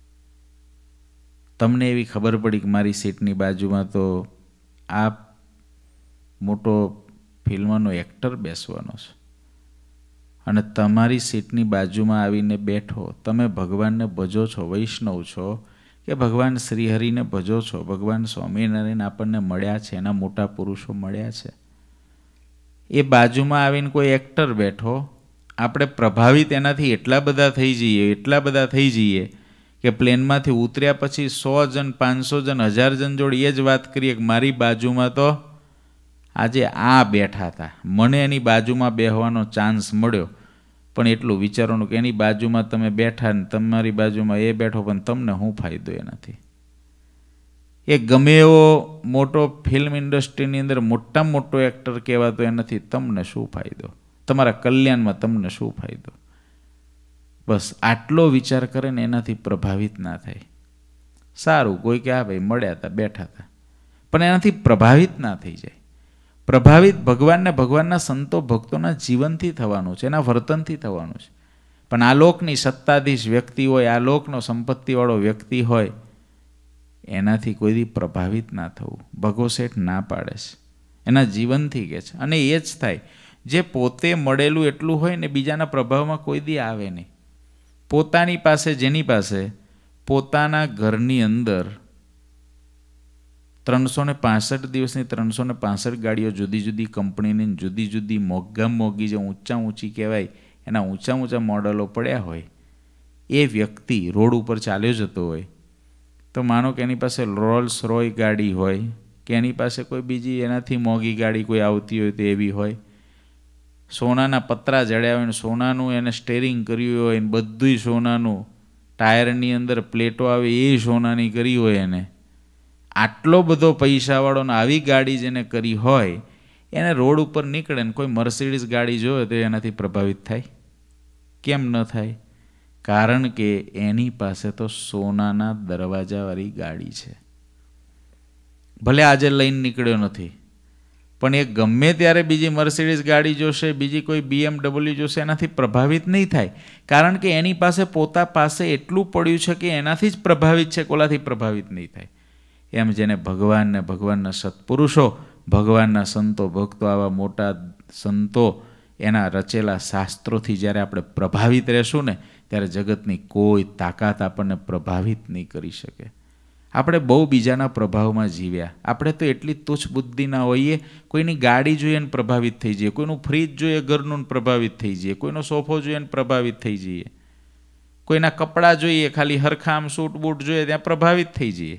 તમને એવી ખબર પડી કે મારી સીટની બાજુમાં તો આ મોટો ફિલ્મનો એક્ટર બેસવાનો છે અને તમારી સીટની બાજુમાં આવીને બેઠો. તમે ભગવાનને ભજો છો, વૈષ્ણવ છો કે ભગવાન શ્રીહરિને ભજો છો, ભગવાન સ્વામિનારાયણ આપણને મળ્યા છે, એના મોટા પુરુષો મળ્યા છે. એ બાજુમાં આવીને કોઈ એક્ટર બેઠો, આપણે પ્રભાવિત એનાથી એટલા બધા થઈ જઈએ એટલા બધા થઈ જઈએ કે પ્લેનમાંથી ઉતર્યા પછી સો જણ પાંચસો જણ હજાર જણ જોડે એ જ વાત કરીએ કે મારી બાજુમાં તો આજે આ બેઠા હતા, મને એની બાજુમાં બેસવાનો ચાન્સ મળ્યો. પણ એટલું વિચારવાનું કે એની બાજુમાં તમે બેઠા ને તમારી બાજુમાં એ બેઠો, પણ તમને શું ફાયદો એનાથી? એ ગમે એવો મોટો ફિલ્મ ઇન્ડસ્ટ્રીની અંદર મોટામાં મોટો એક્ટર કહેવાતો એનાથી તમને શું ફાયદો? તમારા કલ્યાણમાં તમને શું ફાયદો? બસ આટલો વિચાર કરે ને એનાથી પ્રભાવિત ના થાય. સારું, કોઈ કે હા ભાઈ મળ્યા હતા, બેઠા હતા, પણ એનાથી પ્રભાવિત ના થઈ જાય. પ્રભાવિત ભગવાનને ભગવાનના સંતો ભક્તોના જીવનથી થવાનું છે, એના વર્તનથી થવાનું છે. પણ આ લોકની સત્તાધીશ વ્યક્તિ હોય, આ લોકનો સંપત્તિવાળો વ્યક્તિ હોય, એનાથી કોઈ દી પ્રભાવિત ના થવું ભગો શેઠ ના પાડે છે, એના જીવનથી કહે છે. અને એ જ થાય જે પોતે મળેલું એટલું હોય ને બીજાના પ્રભાવમાં કોઈ દી આવે નહીં. પોતાની પાસે, જેની પાસે પોતાના ઘરની અંદર ત્રણસો ને પાસઠ દિવસની ત્રણસો ને પાસઠ ગાડીઓ જુદી જુદી કંપનીની જુદી જુદી મોંઘા મોંઘી જે ઊંચા ઊંચી કહેવાય એના ઊંચા ઊંચા મોડલો પડ્યા હોય, એ વ્યક્તિ રોડ ઉપર ચાલ્યો જતો હોય તો માનો કે એની પાસે રોલ્સ રોય ગાડી હોય કે એની પાસે કોઈ બીજી એનાથી મોંઘી ગાડી કોઈ આવતી હોય તો એવી હોય, સોનાના પતરા જડ્યા હોય ને સોનાનું એને સ્ટેરિંગ કર્યું હોય ને બધુંય સોનાનું, ટાયરની અંદર પ્લેટો આવે એ સોનાની કરી હોય, એને આટલો બધો પૈસાવાળો ને આવી ગાડી જેને કરી હોય એને રોડ ઉપર નીકળે ને કોઈ મર્સિડીઝ ગાડી જોવે તો એનાથી પ્રભાવિત થાય? કેમ ન થાય? કારણ કે એની પાસે તો સોનાના દરવાજાવાળી ગાડી છે. ભલે આજે લઈને નીકળ્યો નથી, પણ એ ગમે ત્યારે બીજી મર્સિડીઝ ગાડી જોશે, બીજી કોઈ બીએમડબલ્યુ જોશે, એનાથી પ્રભાવિત નહીં થાય. કારણ કે એની પાસે પોતા પાસે એટલું પડ્યું છે કે એનાથી જ પ્રભાવિત છે, કોલાથી પ્રભાવિત નહીં થાય. એમ જેને ભગવાનને ભગવાનના સત્પુરુષો, ભગવાનના સંતો ભક્તો, આવા મોટા સંતો, એના રચેલા શાસ્ત્રોથી જ્યારે આપણે પ્રભાવિત રહેશું ને ત્યારે જગતની કોઈ તાકાત આપણને પ્રભાવિત નહીં કરી શકે. આપણે બહુ બીજાના પ્રભાવમાં જીવ્યા. આપણે તો એટલી તુચ્છ બુદ્ધિના હોઈએ, કોઈની ગાડી જોઈએ ને પ્રભાવિત થઈ જઈએ, કોઈનું ફ્રીજ જોઈએ ઘરનું પ્રભાવિત થઈ જઈએ, કોઈનો સોફો જોઈએ ને પ્રભાવિત થઈ જઈએ, કોઈના કપડાં જોઈએ ખાલી હરખામ સૂટ બૂટ જોઈએ ત્યાં પ્રભાવિત થઈ જઈએ.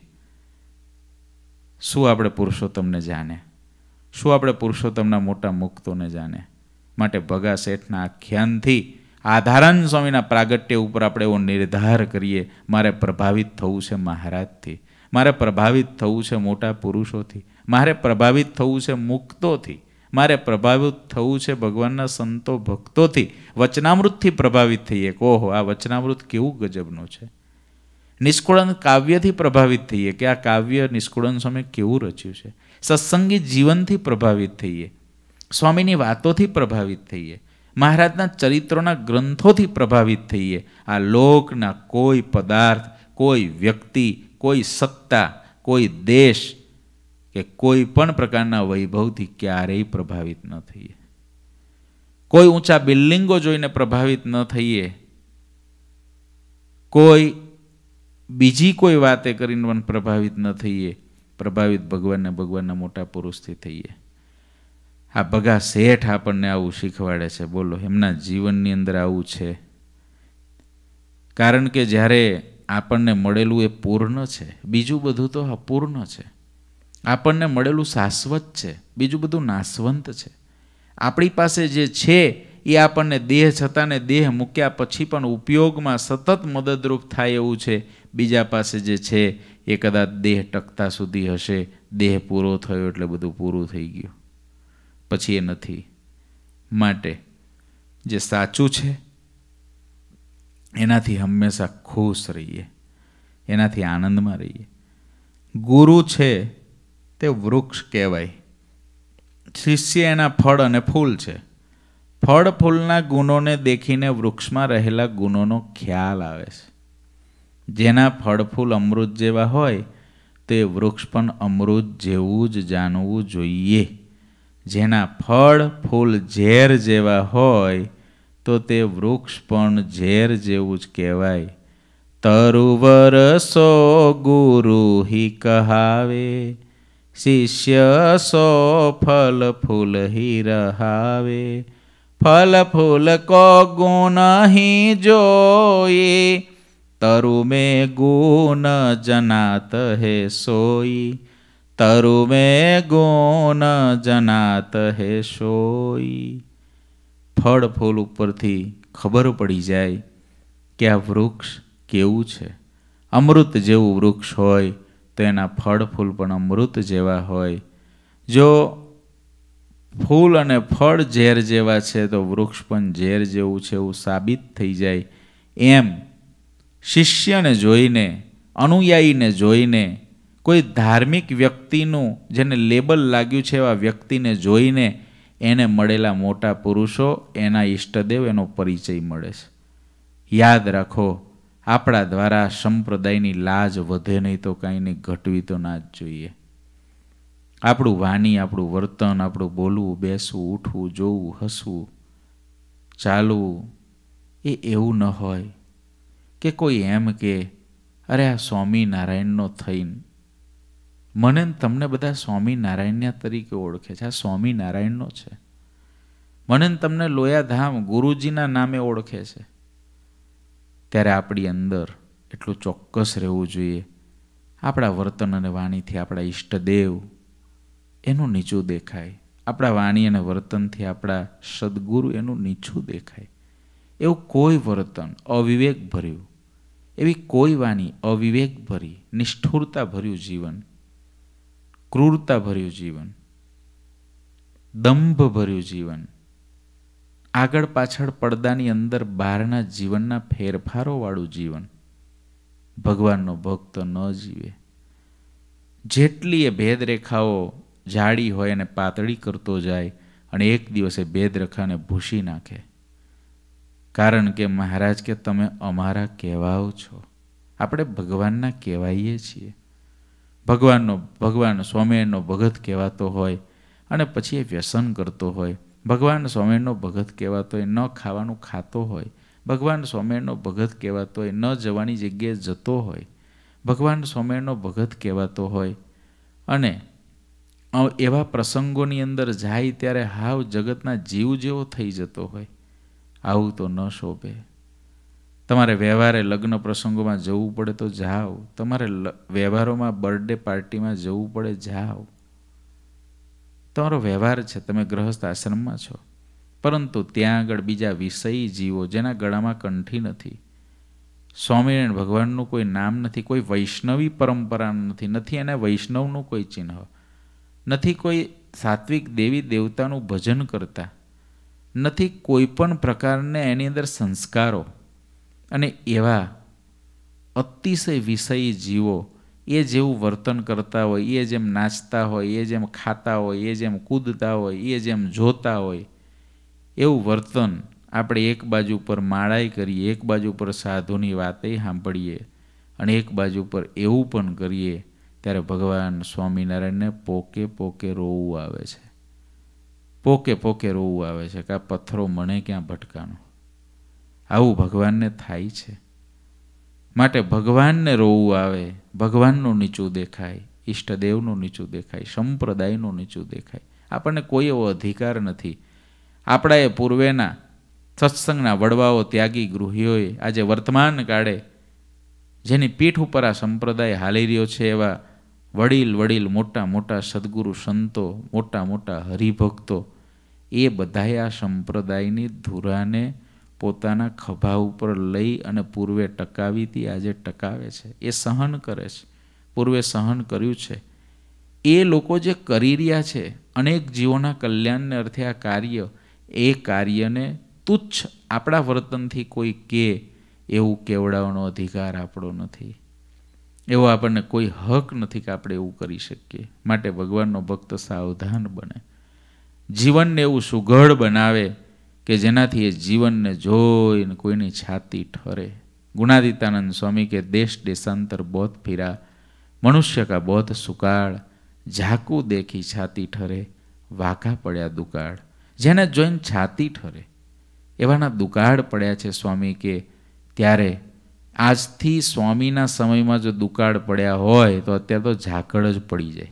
શું આપણે પુરુષોત્તમને જાણે? શું આપણે પુરુષોત્તમના મોટા મુક્તોને જાણે? માટે ભગા શેઠના આખ્યાનથી, આધારાન સ્વામીના પ્રાગટ્ય ઉપર આપણે એવો નિર્ધાર કરીએ, મારે પ્રભાવિત થવું છે મહારાજથી, મારે પ્રભાવિત થવું છે મોટા પુરુષોથી, મારે પ્રભાવિત થવું છે મુક્તોથી, મારે પ્રભાવિત થવું છે ભગવાનના સંતો ભક્તોથી, વચનામૃતથી પ્રભાવિત થઈએ. ઓહો, આ વચનામૃત કેવું ગજબનું છે! નિષ્કુળન કાવ્યથી પ્રભાવિત થઈએ કે આ કાવ્ય નિષ્કુળન સ્વામી કેવું રચ્યું છે. સત્સંગી જીવનથી પ્રભાવિત થઈએ, સ્વામીની વાતોથી પ્રભાવિત થઈએ, મહારાજના ચરિત્રોના ગ્રંથોથી પ્રભાવિત થઈએ. આ લોકના કોઈ પદાર્થ, કોઈ વ્યક્તિ, કોઈ સત્તા, કોઈ દેશ કે કોઈ પણ પ્રકારના વૈભવથી ક્યારેય પ્રભાવિત ન થઈએ. કોઈ ઊંચા બિલ્ડિંગો જોઈને પ્રભાવિત ન થઈએ, કોઈ બીજી કોઈ વાતે કરીને પણ પ્રભાવિત ન થઈએ. પ્રભાવિત ભગવાનને ભગવાનના મોટા પુરુષથી થઈએ. આ ભગા શેઠ આપણને આવું શીખવાડે છે. બોલો, એમના જીવનની અંદર આવું છે. કારણ કે જ્યારે આપણને મળેલું એ પૂર્ણ છે, બીજું બધું તો અપૂર્ણ છે. આપણને મળેલું શાશ્વત છે, બીજું બધું નાશવંત છે. આપણી પાસે જે છે એ આપણને દેહ છતાં ને દેહ મૂક્યા પછી પણ ઉપયોગમાં સતત મદદરૂપ થાય એવું છે. બીજા પાસે જે છે એ કદાચ દેહ ટકતા સુધી હશે, દેહ પૂરો થયો એટલે બધું પૂરું થઈ ગયું, પછી એ નથી. માટે જે સાચું છે એનાથી હંમેશા ખુશ રહીએ, એનાથી આનંદમાં રહીએ. ગુરુ છે તે વૃક્ષ કહેવાય, શિષ્ય એના ફળ અને ફૂલ છે. ફળ ફૂલના ગુણોને દેખીને વૃક્ષમાં રહેલા ગુણોનો ખ્યાલ આવે છે. જેના ફળ ફૂલ અમૃત જેવા હોય તે વૃક્ષ પણ અમૃત જેવું જ જાણવું જોઈએ. જેના ફળ ફૂલ ઝેર જેવા હોય તો તે વૃક્ષ પણ ઝેર જેવું જ કહેવાય. તરુવર સો ગુરુ હિ કહાવે, શિષ્ય સો ફલ ફૂલ હિ રહાવે. ફલ ફૂલ કો ગુણ હિ જોઈ, तरु में गुण जनात है सोई, तरु में गुण जनात है सोई. ફળ ફૂલ ઉપરથી ખબર પડી જાય કે આ વૃક્ષ કેવું છે. અમૃત જેવું વૃક્ષ હોય તો એના ફળ ફૂલ પણ અમૃત જેવા હોય. જો ફૂલ અને ફળ ઝેર જેવા છે તો વૃક્ષ પણ ઝેર જેવું છે એવું સાબિત થઈ જાય. એમ શિષ્યને જોઈને, અનુયાયીને જોઈને કોઈ ધાર્મિક વ્યક્તિનું જેને લેબલ લાગ્યું છે એવા વ્યક્તિને જોઈને એને મળેલા મોટા પુરુષો, એના ઈષ્ટદેવ, એનો પરિચય મળે છે. યાદ રાખો, આપણા દ્વારા સંપ્રદાયની લાજ વધે નહીં તો કાંઈ નહીં, ઘટવી તો ના જ જોઈએ. આપણું વાણી, આપણું વર્તન, આપણું બોલવું, બેસવું, ઉઠવું, જોવું, હસવું, ચાલવું એ એવું ન હોય કે કોઈ એમ કે અરે આ સ્વામિનારાયણનો થઈને, મને તમને બધા સ્વામિનારાયણના તરીકે ઓળખે છે, આ સ્વામિનારાયણનો છે. મને તમને લોયાધામ ગુરુજીના નામે ઓળખે છે. ત્યારે આપણી અંદર એટલું ચોક્કસ રહેવું જોઈએ, આપણા વર્તન અને વાણીથી આપણા ઈષ્ટદેવ એનું નીચું દેખાય, આપણા વાણી અને વર્તનથી આપણા સદગુરુ એનું નીચું દેખાય. એવું કોઈ વર્તન અવિવેક ભર્યું, એવી કોઈ વાણી અવિવેક ભરી, નિષ્ઠુરતા ભર્યું જીવન, ક્રૂરતા ભર્યું જીવન, દંભ ભર્યું જીવન, આગળ પાછળ પડદાની અંદર બહારના જીવનના ફેરફારોવાળું જીવન ભગવાનનો ભક્ત ન જીવે. જેટલી એ ભેદરેખાઓ જાડી હોય અને પાતળી કરતો જાય અને એક દિવસે ભેદરેખાને ભૂસી નાખે. કારણ કે મહારાજ કે તમે અમારા કહેવાઓ છો, આપણે ભગવાનના કહેવાઈએ છીએ. ભગવાનનો ભગવાન સ્વામિનારાયણનો ભગત કહેવાતો હોય અને પછી એ વ્યસન કરતો હોય, ભગવાન સ્વામિનારાયણનો ભગત કહેવાતો હોય, ન ખાવાનું ખાતો હોય, ભગવાન સ્વામિનારાયણનો ભગત કહેવાતો હોય, ન જવાની જગ્યાએ જતો હોય, ભગવાન સ્વામિનારાયણનો ભગત કહેવાતો હોય અને એવા પ્રસંગોની અંદર જાય ત્યારે હાવ જગતના જીવ જેવો થઈ જતો હોય. આવું તો ન શોભે. તમારે વ્યવહારે લગ્ન પ્રસંગોમાં જવું પડે તો જાઓ, તમારે વ્યવહારોમાં બર્થડે પાર્ટીમાં જવું પડે જાઓ. તમારો વ્યવહાર છે, તમે ગૃહસ્થ આશ્રમમાં છો, પરંતુ ત્યાં આગળ બીજા વિષયી જીવો જેના ગળામાં કંઠી નથી, સ્વામિનારાયણ ભગવાનનું કોઈ નામ નથી, કોઈ વૈષ્ણવી પરંપરા નથી, નથી એને વૈષ્ણવનું કોઈ ચિહ્ન, નથી કોઈ સાત્વિક દેવી દેવતાનું ભજન કરતા, નથી કોઈ પણ પ્રકારને એની અંદર સંસ્કારો, અને એવા અતિશય વિષયી જીવો એ જેવું વર્તન કરતા હોય, એ જેમ નાચતા હોય, એ જેમ ખાતા હોય, એ જેમ કૂદતા હોય, એ જેમ જોતા હોય, એવું વર્તન આપણે એક બાજુ પર માળાઈ કરીએ, એક બાજુ પર સાધુની વાતે સાંભળીએ અને એક બાજુ પર એવું પણ કરીએ, ત્યારે ભગવાન સ્વામિનારાયણને પોકે પોકે રોવું આવે છે. પોકે પોકે રોવું આવે છે કે આ પથ્થરો મને ક્યાં ભટકાનો. આવું ભગવાનને થાય છે. માટે ભગવાનને રોવું આવે, ભગવાનનું નીચું દેખાય, ઈષ્ટદેવનું નીચું દેખાય, સંપ્રદાયનું નીચું દેખાય. આપણને કોઈ એવો અધિકાર નથી. આપણા એ પૂર્વેના સત્સંગના વડવાઓ, ત્યાગી ગૃહીઓએ આજે વર્તમાન કાળે જેની પીઠ ઉપર આ સંપ્રદાય હાલી રહ્યો છે એવા વડીલ વડીલ મોટા મોટા સદગુરુ સંતો, મોટા મોટા હરિભક્તો, એ બધાએ આ સંપ્રદાયની ધુરાને પોતાના ખભા ઉપર લઈ અને પૂર્વે ટકાવી હતી, આજે ટકાવે છે. એ સહન કરે છે, પૂર્વે સહન કર્યું છે. એ લોકો જે કરી રહ્યા છે અનેક જીવોના કલ્યાણને અર્થે આ કાર્ય, એ કાર્યને તુચ્છ આપણા વર્તનથી કોઈ કે એવું કેવડાવવાનો અધિકાર આપણો નથી. એવો આપણને કોઈ હક નથી કે આપણે એવું કરી શકીએ. માટે ભગવાનનો ભક્ત સાવધાન બને, જીવનને એવું સુઘડ બનાવે કે જેનાથી એ જીવનને જોઈને કોઈની છાતી ઠરે. ગુણાદિતાનંદ સ્વામી કે દેશ દેશાંતર બહોત ફિરા, મનુષ્ય કા બહોત સુકાળ, ઝાકુ દેખી છાતી ઠરે, વાંકા પડ્યા દુકાળ. જેને જોઈને છાતી ઠરે એવાના દુકાળ પડ્યા છે સ્વામી કે. ત્યારે આજથી સ્વામીના સમયમાં જો દુકાળ પડ્યા હોય તો અત્યારે તો ઝાકળ જ પડી જાય.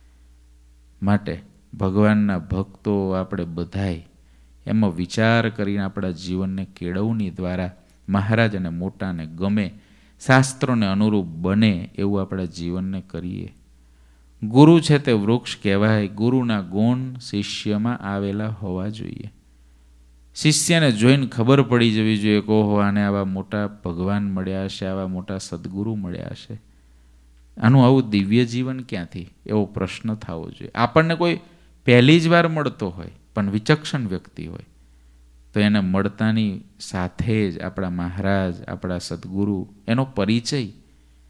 માટે ભગવાનના ભક્તો આપણે બધાય એમાં વિચાર કરીને આપણા જીવનને કેળવણી દ્વારા મહારાજ અને મોટાને ગમે, શાસ્ત્રોને અનુરૂપ બને એવું આપણા જીવનને કરીએ. ગુરુ છે તે વૃક્ષ કહેવાય, ગુરુના ગુણ શિષ્યમાં આવેલા હોવા જોઈએ. શિષ્યને જોઈને ખબર પડી જવી જોઈએ કે ઓહો આને આવા મોટા ભગવાન મળ્યા હશે, આવા મોટા સદગુરુ મળ્યા હશે, આનું આવું દિવ્ય જીવન ક્યાંથી, એવો પ્રશ્ન થવો જોઈએ. આપણને કોઈ પહેલી જ વાર મળતો હોય પણ વિચક્ષણ વ્યક્તિ હોય તો એને મળતાની સાથે જ આપણા મહારાજ, આપણા સદગુરુ, એનો પરિચય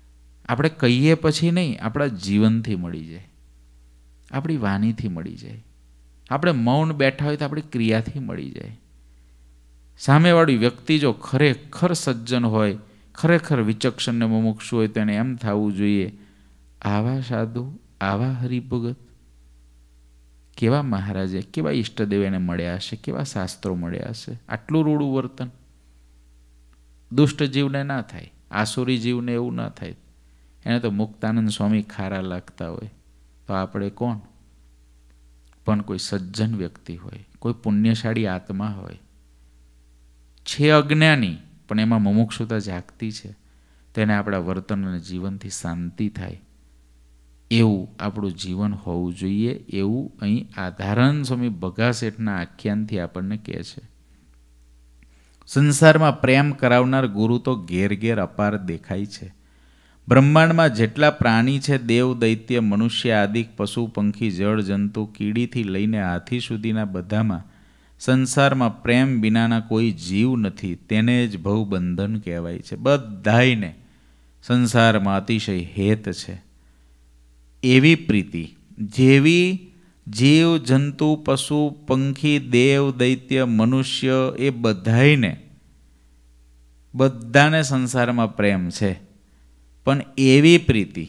આપણે કહીએ પછી નહીં, આપણા જીવનથી મળી જાય, આપણી વાણીથી મળી જાય. આપણે મૌન બેઠા હોય તો આપણી ક્રિયાથી મળી જાય. સામેવાળી વ્યક્તિ જો ખરેખર સજ્જન હોય, ખરેખર વિચક્ષણ ને મુમુક્ષુ હોય તો એને એમ થવું જોઈએ, આવા સાધુ, આવા હરિભગત, કેવા મહારાજે, કેવા ઈષ્ટદેવ એને મળ્યા હશે, કેવા શાસ્ત્રો મળ્યા હશે, આટલું રૂડું વર્તન. દુષ્ટ જીવને ના થાય, આસુરી જીવને એવું ના થાય. એને તો મુક્તાનંદ સ્વામી ખારા લાગતા હોય તો આપણે કોણ? પણ કોઈ સજ્જન વ્યક્તિ હોય, કોઈ પુણ્યશાળી આત્મા હોય, છે અજ્ઞાની પણ એમાં મુમુક્ષુતા જાગતી છે, તેને આપણા વર્તન અને જીવનથી શાંતિ થાય, એવું આપણું જીવન હોવું જોઈએ. એવું અહીં આધારણ સ્વામી ભગા શેઠના આખ્યાનથી આપણને કહે છે. સંસારમાં પ્રેમ કરાવનાર ગુરુ તો ઘેર ઘેર અપાર દેખાય છે. બ્રહ્માંડમાં જેટલા પ્રાણી છે, દેવ, દૈત્ય, મનુષ્ય, આદિક, પશુ, પંખી, જળ, જંતુ, કીડીથી લઈને હાથી સુધીના બધામાં સંસારમાં પ્રેમ વિનાના કોઈ જીવ નથી. તેને જ ભવબંધન કહેવાય છે. બધાયને સંસારમાં અતિશય હેત છે. એવી પ્રીતિ જેવી જીવ, જંતુ, પશુ, પંખી, દેવ, દૈત્ય, મનુષ્ય એ બધાયને બધાને સંસારમાં પ્રેમ છે. પણ એવી પ્રીતિ,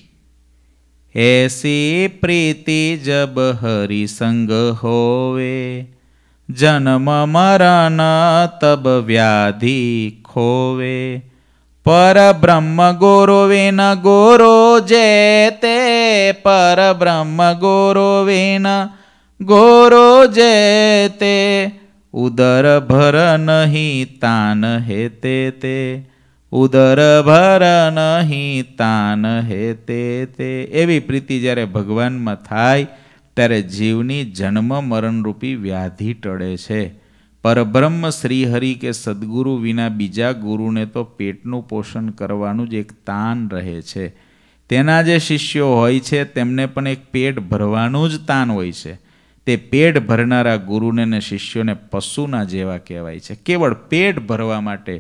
એસી પ્રીતિ જબ હરિસંગ હોવે, જન્મ મરણ તબ વ્યાધિ ખોવે, પર બ્રહ્મ ગોરોવેન ગોરો જેતે, પર બ્રહ્મ ગોરોવેન ગોરો જેતે, ઉદર ભર નહીં તાન હેતે તે, ઉદર ભર નહીં તાન હેતે તે. એવી પ્રીતિ જ્યારે ભગવાનમાં થાય ત્યારે જીવની જન્મ મરણરૂપી વ્યાધિ ટળે છે. પરબ્રહ્મ શ્રીહરિ કે સદગુરુ વિના બીજા ગુરુને તો પેટનું પોષણ કરવાનું જ એક તાન રહે છે. તેના જે શિષ્યો હોય છે તેમને પણ એક પેટ ભરવાનું જ તાન હોય છે. તે પેટ ભરનારા ગુરુને ને શિષ્યોને પશુના જેવા કહેવાય છે. કેવળ પેટ ભરવા માટે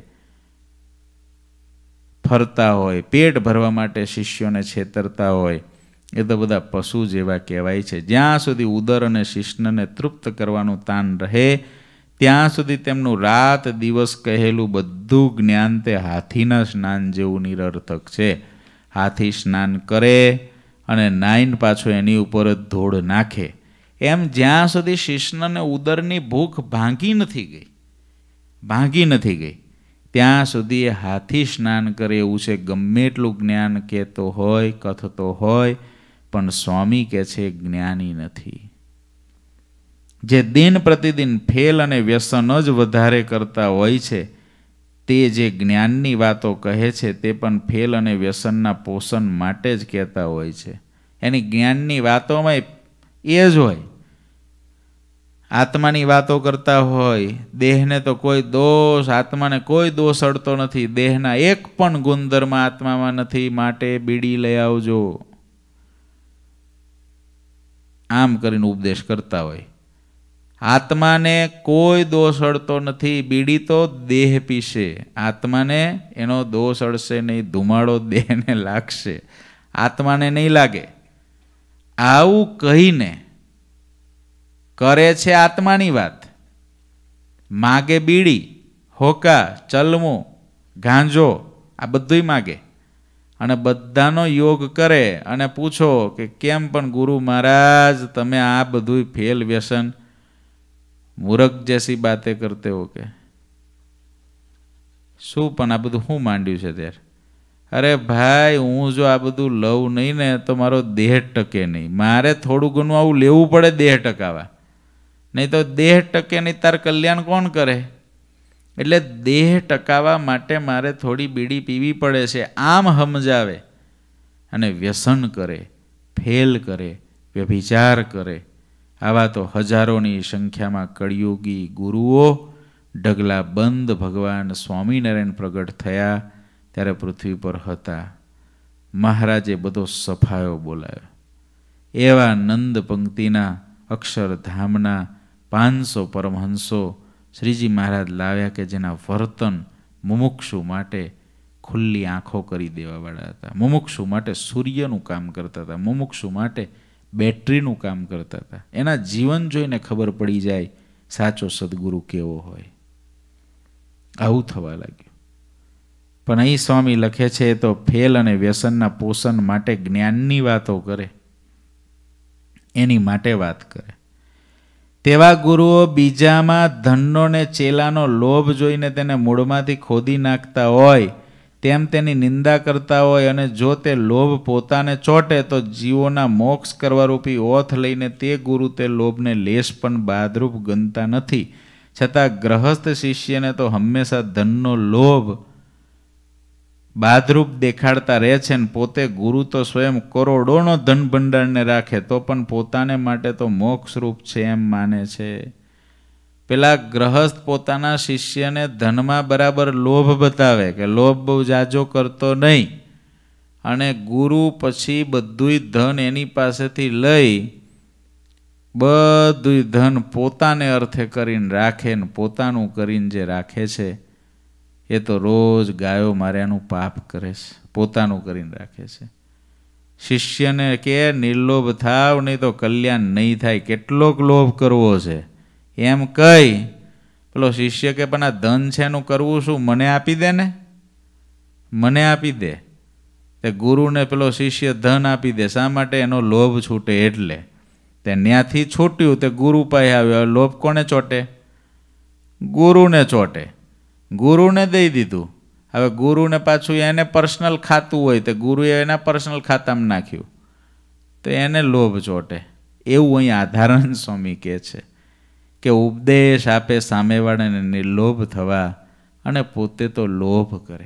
ફરતા હોય, પેટ ભરવા માટે શિષ્યોને છેતરતા હોય, એ તો બધા પશુ જેવા કહેવાય છે. જ્યાં સુધી ઉદર અને શિષ્ણને તૃપ્ત કરવાનું તાન રહે ત્યાં સુધી તેમનું રાત દિવસ કહેલું બધું જ્ઞાન તે હાથીના સ્નાન જેવું નિરર્થક છે. હાથી સ્નાન કરે અને નાઈન પાછો એની ઉપર જ ધોળ નાખે, એમ જ્યાં સુધી શિષ્ણને ઉદરની ભૂખ ભાંગી નથી ગઈ ભાંગી નથી ગઈ ત્યાં સુધી એ હાથી સ્નાન કરે એવું છે. ગમે એટલું જ્ઞાન કહેતો હોય, કથતો હોય, પણ સ્વામી કહે છે જ્ઞાની નથી. જે દિન પ્રતિદિન ફેલ અને વ્યસન જ વધારે કરતા હોય છે તે જે જ્ઞાનની વાતો કહે છે તે પણ ફેલ અને વ્યસનના પોષણ માટે જ કહેતા હોય છે. એની જ્ઞાનની વાતોમાં એ જ હોય. આત્માની વાતો કરતા હોય, દેહને તો કોઈ દોષ, આત્માને કોઈ દોષ અડતો નથી, દેહના એક પણ ગુણધર્મ આત્મામાં નથી, માટે બીડી લઈ આવજો, આમ કરીને ઉપદેશ કરતા હોય. આત્માને કોઈ દોષ અડતો નથી, બીડી તો દેહ પીશે, આત્માને એનો દોષ અડશે નહીં, ધુમાડો દેહને લાગશે, આત્માને નહીં લાગે. આવું કહીને કરે છે આત્માની વાત, માગે બીડી, હોકા, ચલમું, ગાંજો, આ બધુંય માગે અને બધાનો યોગ કરે અને પૂછો કે કેમ પણ ગુરુ મહારાજ તમે આ બધું ફેલ વ્યસન મૂર્ખ જૈસી બાતે કરતે હો કે શું પણ આ બધું શું માંડ્યું છે ત્યારે? અરે ભાઈ, હું જો આ બધું લઉં નહીં ને તો મારો દેહ ટકે નહીં. મારે થોડું ઘણું આવું લેવું પડે દેહ ટકાવા, નહીં તો દેહ ટકે નહીં. તાર કલ્યાણ કોણ કરે? એટલે દેહ ટકાવવા માટે મારે થોડી બીડી પીવી પડે છે, આમ સમજાવે અને વ્યસન કરે, ફેલ કરે, વ્યભિચાર કરે. આવા તો હજારોની સંખ્યામાં કળિયુગી ગુરુઓ ઢગલા બંધ ભગવાન સ્વામિનારાયણ પ્રગટ થયા ત્યારે પૃથ્વી પર હતા. મહારાજે બધો સફાયો બોલાવ્યો. એવા નંદ પંક્તિના અક્ષરધામના પાંચસો પરમહંસો શ્રીજી મહારાજ લાવ્યા કે જેના વર્તન મુમુક્ષુ માટે ખુલ્લી આંખો કરી દેવાવાળા હતા. મુમુક્ષુ માટે સૂર્યનું કામ કરતા હતા, મુમુક્ષુ માટે બેટરીનું કામ કરતા હતા. એના જીવન જોઈને ખબર પડી જાય સાચો સદગુરુ કેવો હોય. આવું થવા લાગ્યું. પણ અહીં સ્વામી લખે છે તો ફેલ અને વ્યસનના પોષણ માટે જ્ઞાનની વાતો કરે, એની માટે વાત કરે. તેવા ગુરુઓ બીજામાં ધનનો ને ચેલાનો લોભ જોઈને તેને મૂળમાંથી ખોદી નાખતા હોય તેમ તેની નિંદા કરતા હોય, અને જો તે લોભ પોતાને ચોટે તો જીવોના મોક્ષ કરવારૂપી ઓથ લઈને તે ગુરુ તે લોભને લેશ પણ બાદરૂપ ગણતા નથી. છતાં ગ્રહસ્થ શિષ્યને તો હંમેશા ધનનો લોભ બાદરૂપ દેખાડતા રહે છે, ને પોતે ગુરુ તો સ્વયં કરોડોનો ધન ભંડારને રાખે તો પણ પોતાને માટે તો મોક્ષરૂપ છે એમ માને છે. પેલા ગ્રહસ્થ પોતાના શિષ્યને ધનમાં બરાબર લોભ બતાવે કે લોભ બહુ જાજો કરતો નહીં, અને ગુરુ પછી બધુંય ધન એની પાસેથી લઈ બધુંય ધન પોતાને અર્થે કરીને રાખે, ને પોતાનું કરીને જે રાખે છે એ તો રોજ ગાયો માર્યાનું પાપ કરે છે, પોતાનું કરીને રાખે છે. શિષ્યને કે નિર્લોભ થાવ નહીં તો કલ્યાણ નહીં થાય, કેટલોક લોભ કરવો છે એમ કહી પેલો શિષ્ય કે પણ આ ધન છે એનું કરવું શું, મને આપી દે ને, મને આપી દે. તે ગુરુને પેલો શિષ્ય ધન આપી દે. શા માટે? એનો લોભ છૂટે એટલે. તે ત્યાંથી છૂટ્યું તે ગુરુ પાસે આવ્યો. લોભ કોને ચોટે? ગુરુને ચોટે. ગુરુને દઈ દીધું. હવે ગુરુને પાછું એને પર્સનલ ખાતું હોય તો ગુરુએ એના પર્સનલ ખાતામાં નાખ્યું તો એને લોભ ચોટે. એવું અહીં આધારણ સ્વામી કહે છે કે ઉપદેશ આપે સામેવાળાને નિર્લોભ થવા, અને પોતે તો લોભ કરે.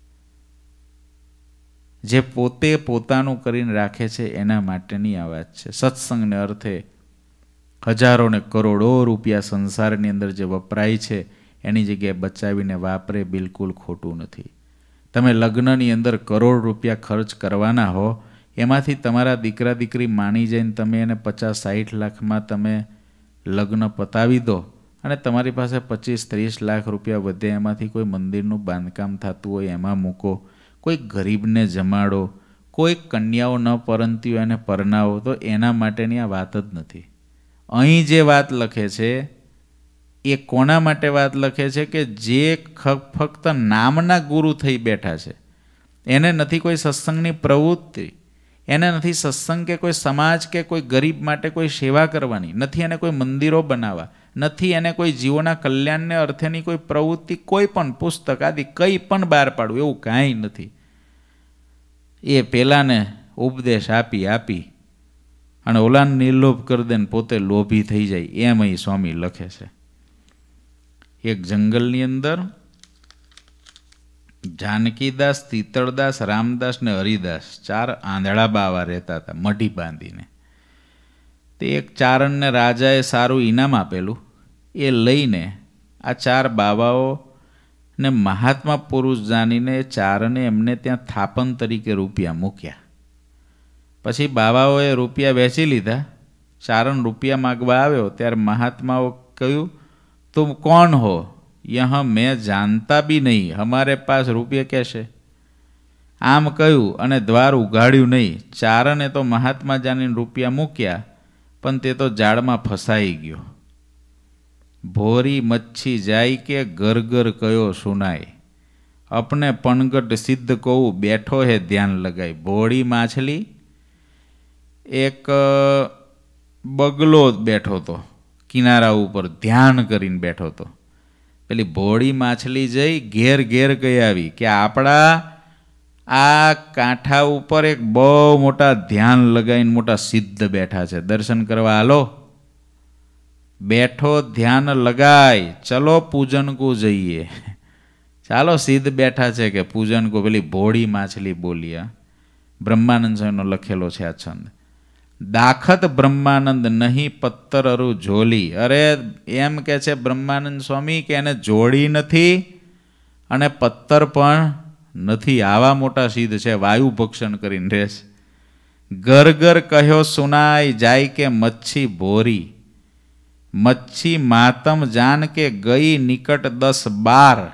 જે પોતે પોતાનું કરીને રાખે છે એના માટેની આ વાત છે. સત્સંગને અર્થે હજારો ને કરોડો રૂપિયા સંસારની અંદર જે વપરાય છે એની જગ્યાએ બચાવીને વાપરે બિલકુલ ખોટું નથી. તમે લગ્નની અંદર કરોડ રૂપિયા ખર્ચ કરવાના હો, એમાંથી તમારા દીકરા દીકરી માની જઈને તમે એને પચાસ સાઠ લાખમાં તમે લગ્ન પતાવી દો, અને તમારી પાસે પચીસ ત્રીસ લાખ રૂપિયા વધે, એમાંથી કોઈ મંદિરનું બાંધકામ થતું હોય એમાં મૂકો, કોઈ ગરીબને જમાડો, કોઈ કન્યાઓ ન પરણતી હોય એને પરણાવો, તો એના માટેની આ વાત જ નથી. અહીં જે વાત લખે છે એ કોના માટે વાત લખે છે કે જે ફક્ત નામના ગુરુ થઈ બેઠા છે, એને નથી કોઈ સત્સંગની પ્રવૃત્તિ, એને નથી સત્સંગ કે કોઈ સમાજ કે કોઈ ગરીબ માટે કોઈ સેવા કરવાની, નથી એને કોઈ મંદિરો બનાવવા, નથી એને કોઈ જીવોના કલ્યાણને અર્થેની કોઈ પ્રવૃત્તિ, કોઈ પણ પુસ્તક આદિ કંઈ પણ બહાર પાડવું, એવું કાંઈ નથી. એ પેલાને ઉપદેશ આપી આપી અને ઓલાને નિર્લોભ કરી દે ને પોતે લોભી થઈ જાય, એમ અહીં સ્વામી લખે છે. એક જંગલની અંદર જાનકીદાસ, તીતળદાસ, રામદાસ ને હરિદાસ ચાર આંધળા બાવા રહેતા હતા મઢી બાંધીને. તે એક ચારણને રાજાએ સારું ઇનામ આપેલું, એ લઈને આ ચાર બાવાઓ ને મહાત્મા પુરુષ જાણીને ચારણે એમને ત્યાં થાપન તરીકે રૂપિયા મૂક્યા. પછી બાવાઓએ રૂપિયા વેચી લીધા. ચારણ રૂપિયા માગવા આવ્યો ત્યારે મહાત્માઓ કહ્યું, तुम कौन हो? यह मैं जानता भी नहीं, हमारे पास रुपये कैसे? आम कहूँ અને દ્વાર ઉગાડ્યું નહીં. ચારણે તો મહાત્મા જાણીને રૂપિયા મૂક્યા, પણ તે તો જાળમાં ફસાઈ ગયો. ભોરી મચ્છી જાય કે ઘર ઘર કયો સુનાય, અપને પણગટ સિદ્ધ કહું બેઠો હે ધ્યાન લગાય. ભોળી માછલી એક બગલો બેઠો હતો કિનારા ઉપર, ધ્યાન કરીને બેઠો હતો. પેલી ભોળી માછલી જઈ ઘેર ઘેર ગઈ આવી કે આપણા આ કાંઠા ઉપર એક બહુ મોટા ધ્યાન લગાવીને મોટા સિદ્ધ બેઠા છે, દર્શન કરવા હાલો. બેઠો ધ્યાન લગાય, ચલો પૂજન કો જઈએ. ચાલો સિદ્ધ બેઠા છે કે પૂજન કો. પેલી ભોળી માછલી બોલી. બ્રહ્માનંદ સ્વામીનો લખેલો છે આ છંદ. દાખત બ્રહ્માનંદ નહીં પત્તર અરુ ઝોલી. અરે એમ કે છે બ્રહ્માનંદ સ્વામી કે એને જોડી નથી અને પત્તર પણ નથી. આવા મોટા સિદ્ધ છે, વાયુ ભક્ષણ કરીને રહેશે. ઘર ઘર કહ્યો સુનાય જાય કે મચ્છી ભોરી, મચ્છી માતમ જાન કે ગઈ નિકટ દસ બાર.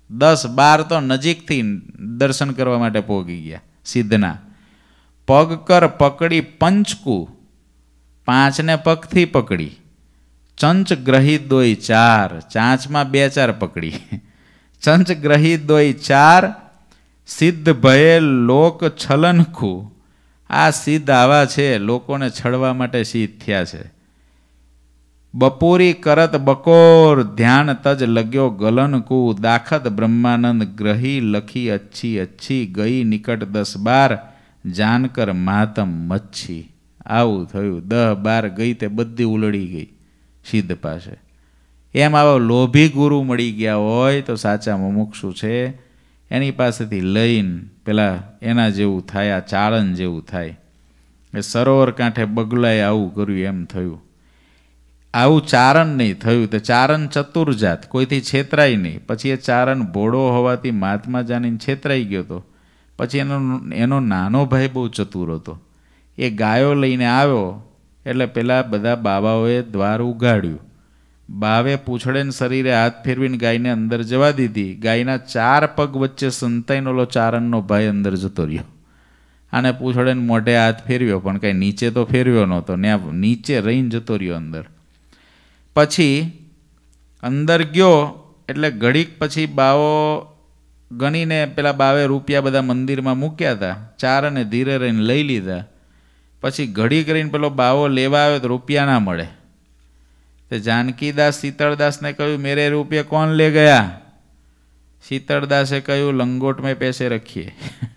દસ બાર તો નજીકથી દર્શન કરવા માટે પહોંચી ગયા સિદ્ધના. પગ કર પકડી પંચકુ, પાંચને પગથી પકડી. ચંચ ગ્રહી દોઈ ચાર, ચાંચમાં બે ચાર પકડી. ચંચ ગ્રહી દોઈ ચાર, સિદ્ધ ભયે લોક છલનખુ. આ સિદ્ધ આવા છે, લોકોને છળવા માટે સિદ્ધ થયા છે. બપોરી કરત બકોર, ધ્યાન તજ લગ્યો ગલનકુ. દાખત બ્રહ્માનંદ ગ્રહી, લખી અચ્છી અચ્છી. ગઈ નિકટ દસ બાર, જાનકર માતમ મચ્છી. આવું થયું. દહ બાર ગઈ તે બધી ઉલડી ગઈ સિદ્ધ પાસે. એમ આવા લોભી ગુરુ મળી ગયા હોય તો સાચા મુમુક્ષુ છે, એની પાસેથી લઈને પેલા એના જેવું થાય, આ ચાળન જેવું થાય. એ સરોવર કાંઠે બગલાએ આવું કર્યું એમ થયું. આવું ચારણ નહીં થયું. તો ચારણ ચતુર્જાત, કોઈથી છેતરાય નહીં. પછી એ ચારણ ભોળો હોવાથી મહાત્મા જાણીને છેતરાઈ ગયો હતો. પછી એનો એનો નાનો ભાઈ બહુ ચતુર હતો. એ ગાયો લઈને આવ્યો એટલે પેલા બધા બાવાઓએ દ્વાર ઉગાડ્યું. બાવે પૂંછડે શરીરે હાથ ફેરવીને ગાયને અંદર જવા દીધી. ગાયના ચાર પગ વચ્ચે સંતાઈને ઓલો ચારણનો ભાઈ અંદર જતો રહ્યો. આને પૂંછડે મોઢે હાથ ફેરવ્યો પણ કાંઈ નીચે તો ફેરવ્યો નહોતો, ને નીચે રહીને જતો રહ્યો અંદર. પછી અંદર ગયો એટલે ઘડીક પછી બાવો ગણીને પેલા બાવે રૂપિયા બધા મંદિરમાં મૂક્યા હતા, ચારણે ધીરે રહીને લઈ લીધા. પછી ઘડી કરીને પેલો બાવો લેવા આવ્યો તો રૂપિયા ના મળે. તો જાનકીદાસ શીતળદાસને કહ્યું, મેરે રૂપિયા કોણ લે ગયા? શીતળદાસે કહ્યું, લંગોટ મેં પૈસે રખીએ.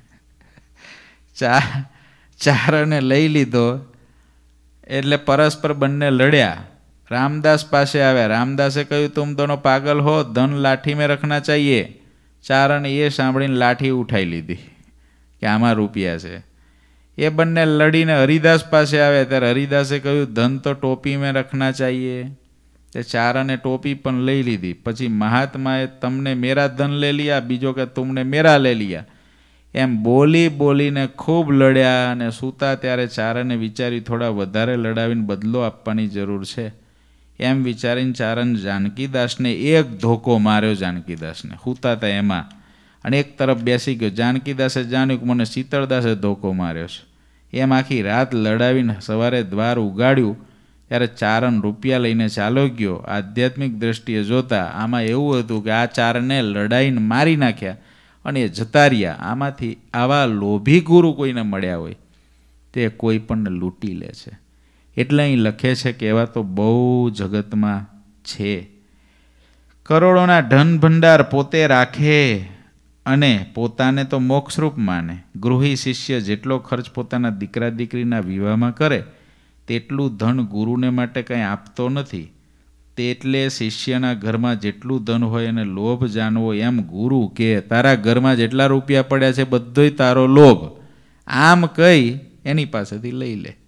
ચા ચારણે લઈ લીધો એટલે પરસ્પર બંને લડ્યા. रामदास पासे आया. रामदासे कहूँ तुम दोनों पागल हो, धन लाठी में रखना चाहिए. चारण ये सांभळीने लाठी उठाई लीधी कि आमा रूपिया से. ये बन्ने लड़ीने हरिदास पासे आया त्यारे हरिदासे कहूँ धन तो टोपी में रखना चाहिए. ते चारणे टोपी पण लई लीधी. पछी महात्माए तमने मेरा धन ले लिया, बीजो के तुमने मेरा ले लिया. एम बोली बोलीने खूब लड्या अने सूता त्यारे चारणे विचारी थोड़ा वधारे लड़ावीने बदलो आपवानी जरूर छे. एम विचारीने चारण जानकीदासने एक धोको मार्यो. जानकीदासने हुता था एमां अने एक तरफ बेसी गयो. जानकीदासे जाण्युं के मने शीतळदासे धोको मार्यो छे. एम आखी रात लड़ावीने सवारे द्वार उगाड्युं त्यारे चारण रूपिया लईने चालो गयो. आध्यात्मिक दृष्टिए जोता आमां एवुं हतुं के आ चारणे लड़ाईने मारी नाख्या अने ए जता रह्या. आमांथी आवा लोभी गुरु कोईने मळ्या होय ते कोई पण लूंटी ले छे. એટલે અહીં લખે છે કે એવા તો બહુ જગતમાં છે. કરોડોના ધન ભંડાર પોતે રાખે અને પોતાને તો મોક્ષરૂપ માને. ગૃહી શિષ્ય જેટલો ખર્ચ પોતાના દીકરા દીકરીના વિવાહમાં કરે તેટલું ધન ગુરુને માટે કંઈ આપતો નથી. તેટલે શિષ્યના ઘરમાં જેટલું ધન હોય એને લોભ જાણવો. એમ ગુરુ કે તારા ઘરમાં જેટલા રૂપિયા પડ્યા છે બધોય તારો લોભ, આમ કહી એની પાસેથી લઈ લે.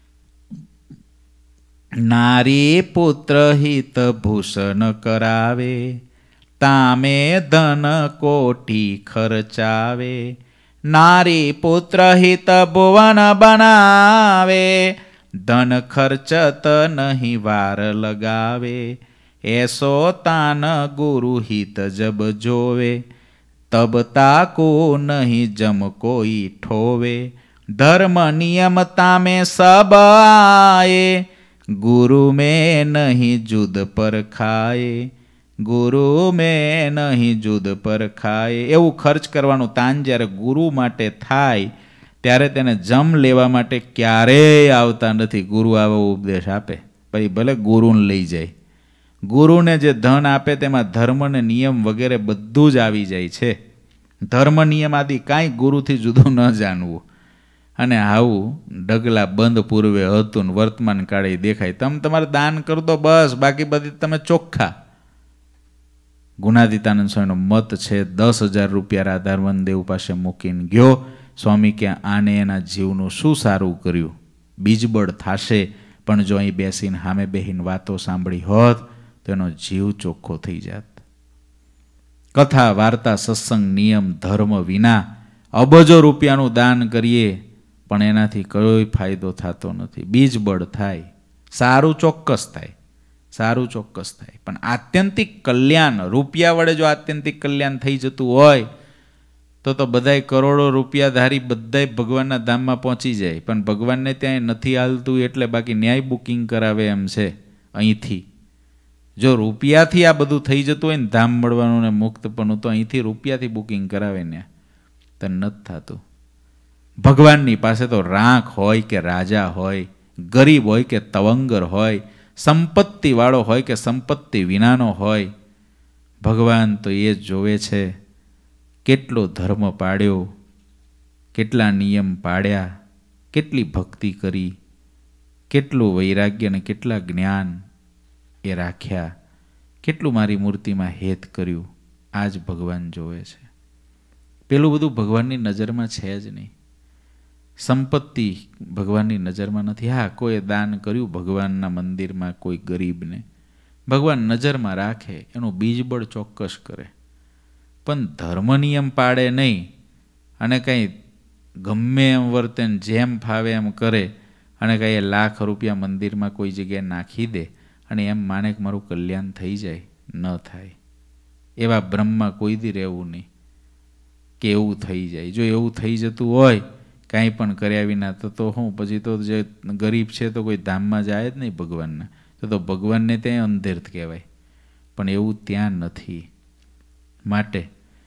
नारी पुत्र हित भूषण करावे, तामे धन कोटि खर्चावे. नारी पुत्र हित भुवन बनावे, धन खर्चत नहीं वार लगावे. ऐसो तान गुरु हित जब जोवे, तब ताको नहीं जम कोई ठोवे. धर्म नियमता में सब आए, गुरु में नहीं जुद पर खाए. गुरु में नहीं जुद पर खाए. એવું ખર્ચ કરવાનું તાન જ્યારે ગુરુ માટે થાય ત્યારે તેને જમ લેવા માટે ક્યારેય આવતા નથી. ગુરુ આવો ઉપદેશ આપે પછી ભલે ગુરુને લઈ જાય. ગુરુને જે ધન આપે તેમાં ધર્મ ને નિયમ વગેરે બધું જ આવી જાય છે. ધર્મ નિયમ આદિ કાંઈ ગુરુથી જુદું ન જાણવું. અને આવું ડગલા બંધ પૂર્વે હતું ને વર્તમાન કાળે દેખાય. તમે તમારે દાન કરી દો બસ, બાકી બધી તમે ચોખ્ખા. ગુણાતીતાનંદ સ્વામીનો મત છે દસ હજાર રૂપિયા રાધારમન દેવ પાસે મૂકીને ગયો. સ્વામી કે આને એના જીવનું શું સારું કર્યું, બીજબળ થશે, પણ જો અહીં બેસીને સામે બેહીને વાતો સાંભળી હોત તો એનો જીવ ચોખ્ખો થઈ જાત. કથા વાર્તા સત્સંગ નિયમ ધર્મ વિના અબજો રૂપિયાનું દાન કરીએ પણ એનાથી કોઈ ફાયદો થતો નથી. બીજબળ થાય, સારું ચોક્કસ થાય સારું ચોક્કસ થાય, પણ આત્યંતિક કલ્યાણ, રૂપિયા વડે જો આત્યંતિક કલ્યાણ થઈ જતું હોય તો તો બધાય કરોડો રૂપિયાધારી બધાય ભગવાનના ધામમાં પહોંચી જાય, પણ ભગવાનને ત્યાં નથી હાલતું એટલે બાકી ન્યાય બુકિંગ કરાવે એમ છે અહીંથી. જો રૂપિયાથી આ બધું થઈ જતું હોય ને ધામ મળવાનું ને મુક્તપણું, તો અહીંથી રૂપિયાથી બુકિંગ કરાવે ને તો નથી થતું. ભગવાનની પાસે તો રાખ હોય કે રાજા હોય, ગરીબ હોય કે તવંગર હોય, સંપત્તિવાળો હોય કે સંપત્તિ વિનાનો હોય, ભગવાન તો એ જ જોવે છે કેટલો ધર્મ પાળ્યો, કેટલા નિયમ પાળ્યા, કેટલી ભક્તિ કરી, કેટલું વૈરાગ્ય અને કેટલા જ્ઞાન એ રાખ્યા, કેટલું મારી મૂર્તિમાં હેત કર્યું, આ જ ભગવાન જોવે છે. પેલું બધું ભગવાનની નજરમાં છે જ નહીં. સંપત્તિ ભગવાનની નજરમાં નથી. હા, કોઈ દાન કર્યું ભગવાનના મંદિરમાં કોઈ ગરીબને, ભગવાન નજરમાં રાખે, એનું બીજબળ ચોક્કસ કરે, પણ ધર્મ નિયમ પાડે નહીં અને કંઈ ગમે એમ વર્તે જેમ ફાવે એમ કરે અને કંઈ લાખ રૂપિયા મંદિરમાં કોઈ જગ્યાએ નાખી દે અને એમ માને કે મારું કલ્યાણ થઈ જાય, ન થાય. એવા બ્રહ્મમાં કોઈ દી રહેવું નહીં કે એવું થઈ જાય. જો એવું થઈ જતું હોય કાંઈ પણ કર્યા વિના, તો તો હું પછી તો જે ગરીબ છે તો કોઈ ધામમાં જાય જ નહીં ભગવાનના, તો તો ભગવાનને ત્યાં અંધેર કહેવાય. પણ એવું ત્યાં નથી. માટે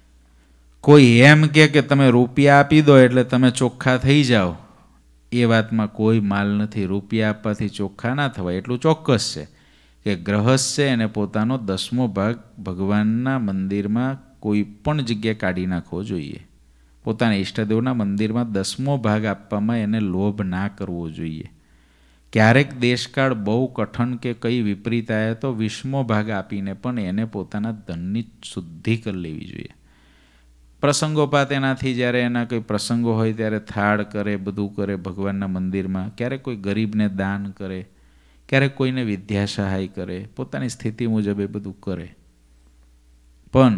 કોઈ એમ કે કે તમે રૂપિયા આપી દો એટલે તમે ચોખ્ખા થઈ જાઓ, એ વાતમાં કોઈ માલ નથી. રૂપિયા આપવાથી ચોખ્ખા ના થવાય એટલું ચોક્કસ છે કે ગ્રહસ્થ છે એને પોતાનો દસમો ભાગ ભગવાનના મંદિરમાં કોઈ પણ જગ્યાએ કાઢી નાખવો જોઈએ. પોતાના ઈષ્ટદેવના મંદિરમાં દસમો ભાગ આપવામાં એને લોભ ના કરવો જોઈએ. ક્યારેક દેશકાળ બહુ કઠણ કે કંઈ વિપરીત આવે તો વીસમો ભાગ આપીને પણ એને પોતાના ધનની શુદ્ધિ કરી લેવી જોઈએ. પ્રસંગોપાત એનાથી જ્યારે એના કોઈ પ્રસંગો હોય ત્યારે થાળ કરે, બધું કરે ભગવાનના મંદિરમાં, ક્યારેક કોઈ ગરીબને દાન કરે, ક્યારેક કોઈને વિદ્યા સહાય કરે, પોતાની સ્થિતિ મુજબ એ બધું કરે. પણ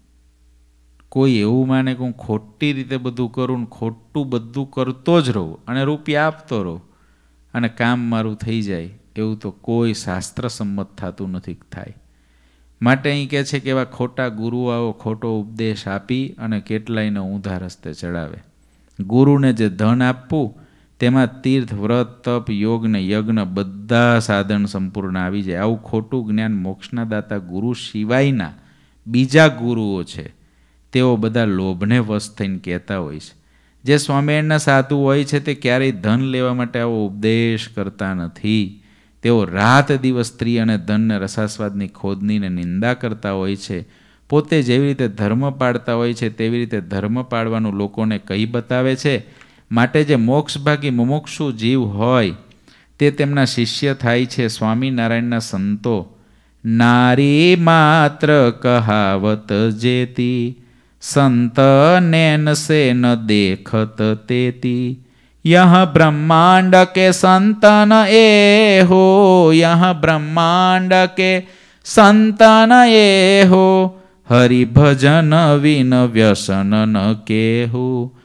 કોઈ એવું માને કે હું ખોટી રીતે બધું કરું ને ખોટું બધું કરતો જ રહું અને રૂપિયા આપતો રહું અને કામ મારું થઈ જાય, એવું તો કોઈ શાસ્ત્ર સંમત થતું નથી થાય. માટે અહીં કહે છે કે એવા ખોટા ગુરુઓ આવો ખોટો ઉપદેશ આપી અને કેટલાયને ઊંધા રસ્તે ચડાવે. ગુરુને જે ધન આપવું તેમાં તીર્થ, વ્રત, તપ, યોગ ને યજ્ઞ બધા સાધન સંપૂર્ણ આવી જાય. આવું ખોટું જ્ઞાન મોક્ષના દાતા ગુરુ સિવાયના બીજા ગુરુઓ છે તેઓ બધા લોભને વશ થઈને કહેતા હોય છે. જે સ્વામિનારાયણના સાધુ હોય છે તે ક્યારેય ધન લેવા માટે આવો ઉપદેશ કરતા નથી. તેઓ રાત દિવસ સ્ત્રી અને ધનને રસાસ્વાદની ખોદની ને નિંદા કરતા હોય છે. પોતે જેવી રીતે ધર્મ પાળતા હોય છે તેવી રીતે ધર્મ પાળવાનું લોકોને કહી બતાવે છે. માટે જે મોક્ષભાગી મુમુક્ષુ જીવ હોય તે તેમના શિષ્ય થાય છે. સ્વામિનારાયણના સંતો નારી માત્ર કહાવત જેતી, સંત નૈન સે ન દેખત તેતી, यह ब्रह्मांड के संतन ए हो, यह ब्रह्मांड के संतन ए हो, हरिभजन विन व्यसन न केहू,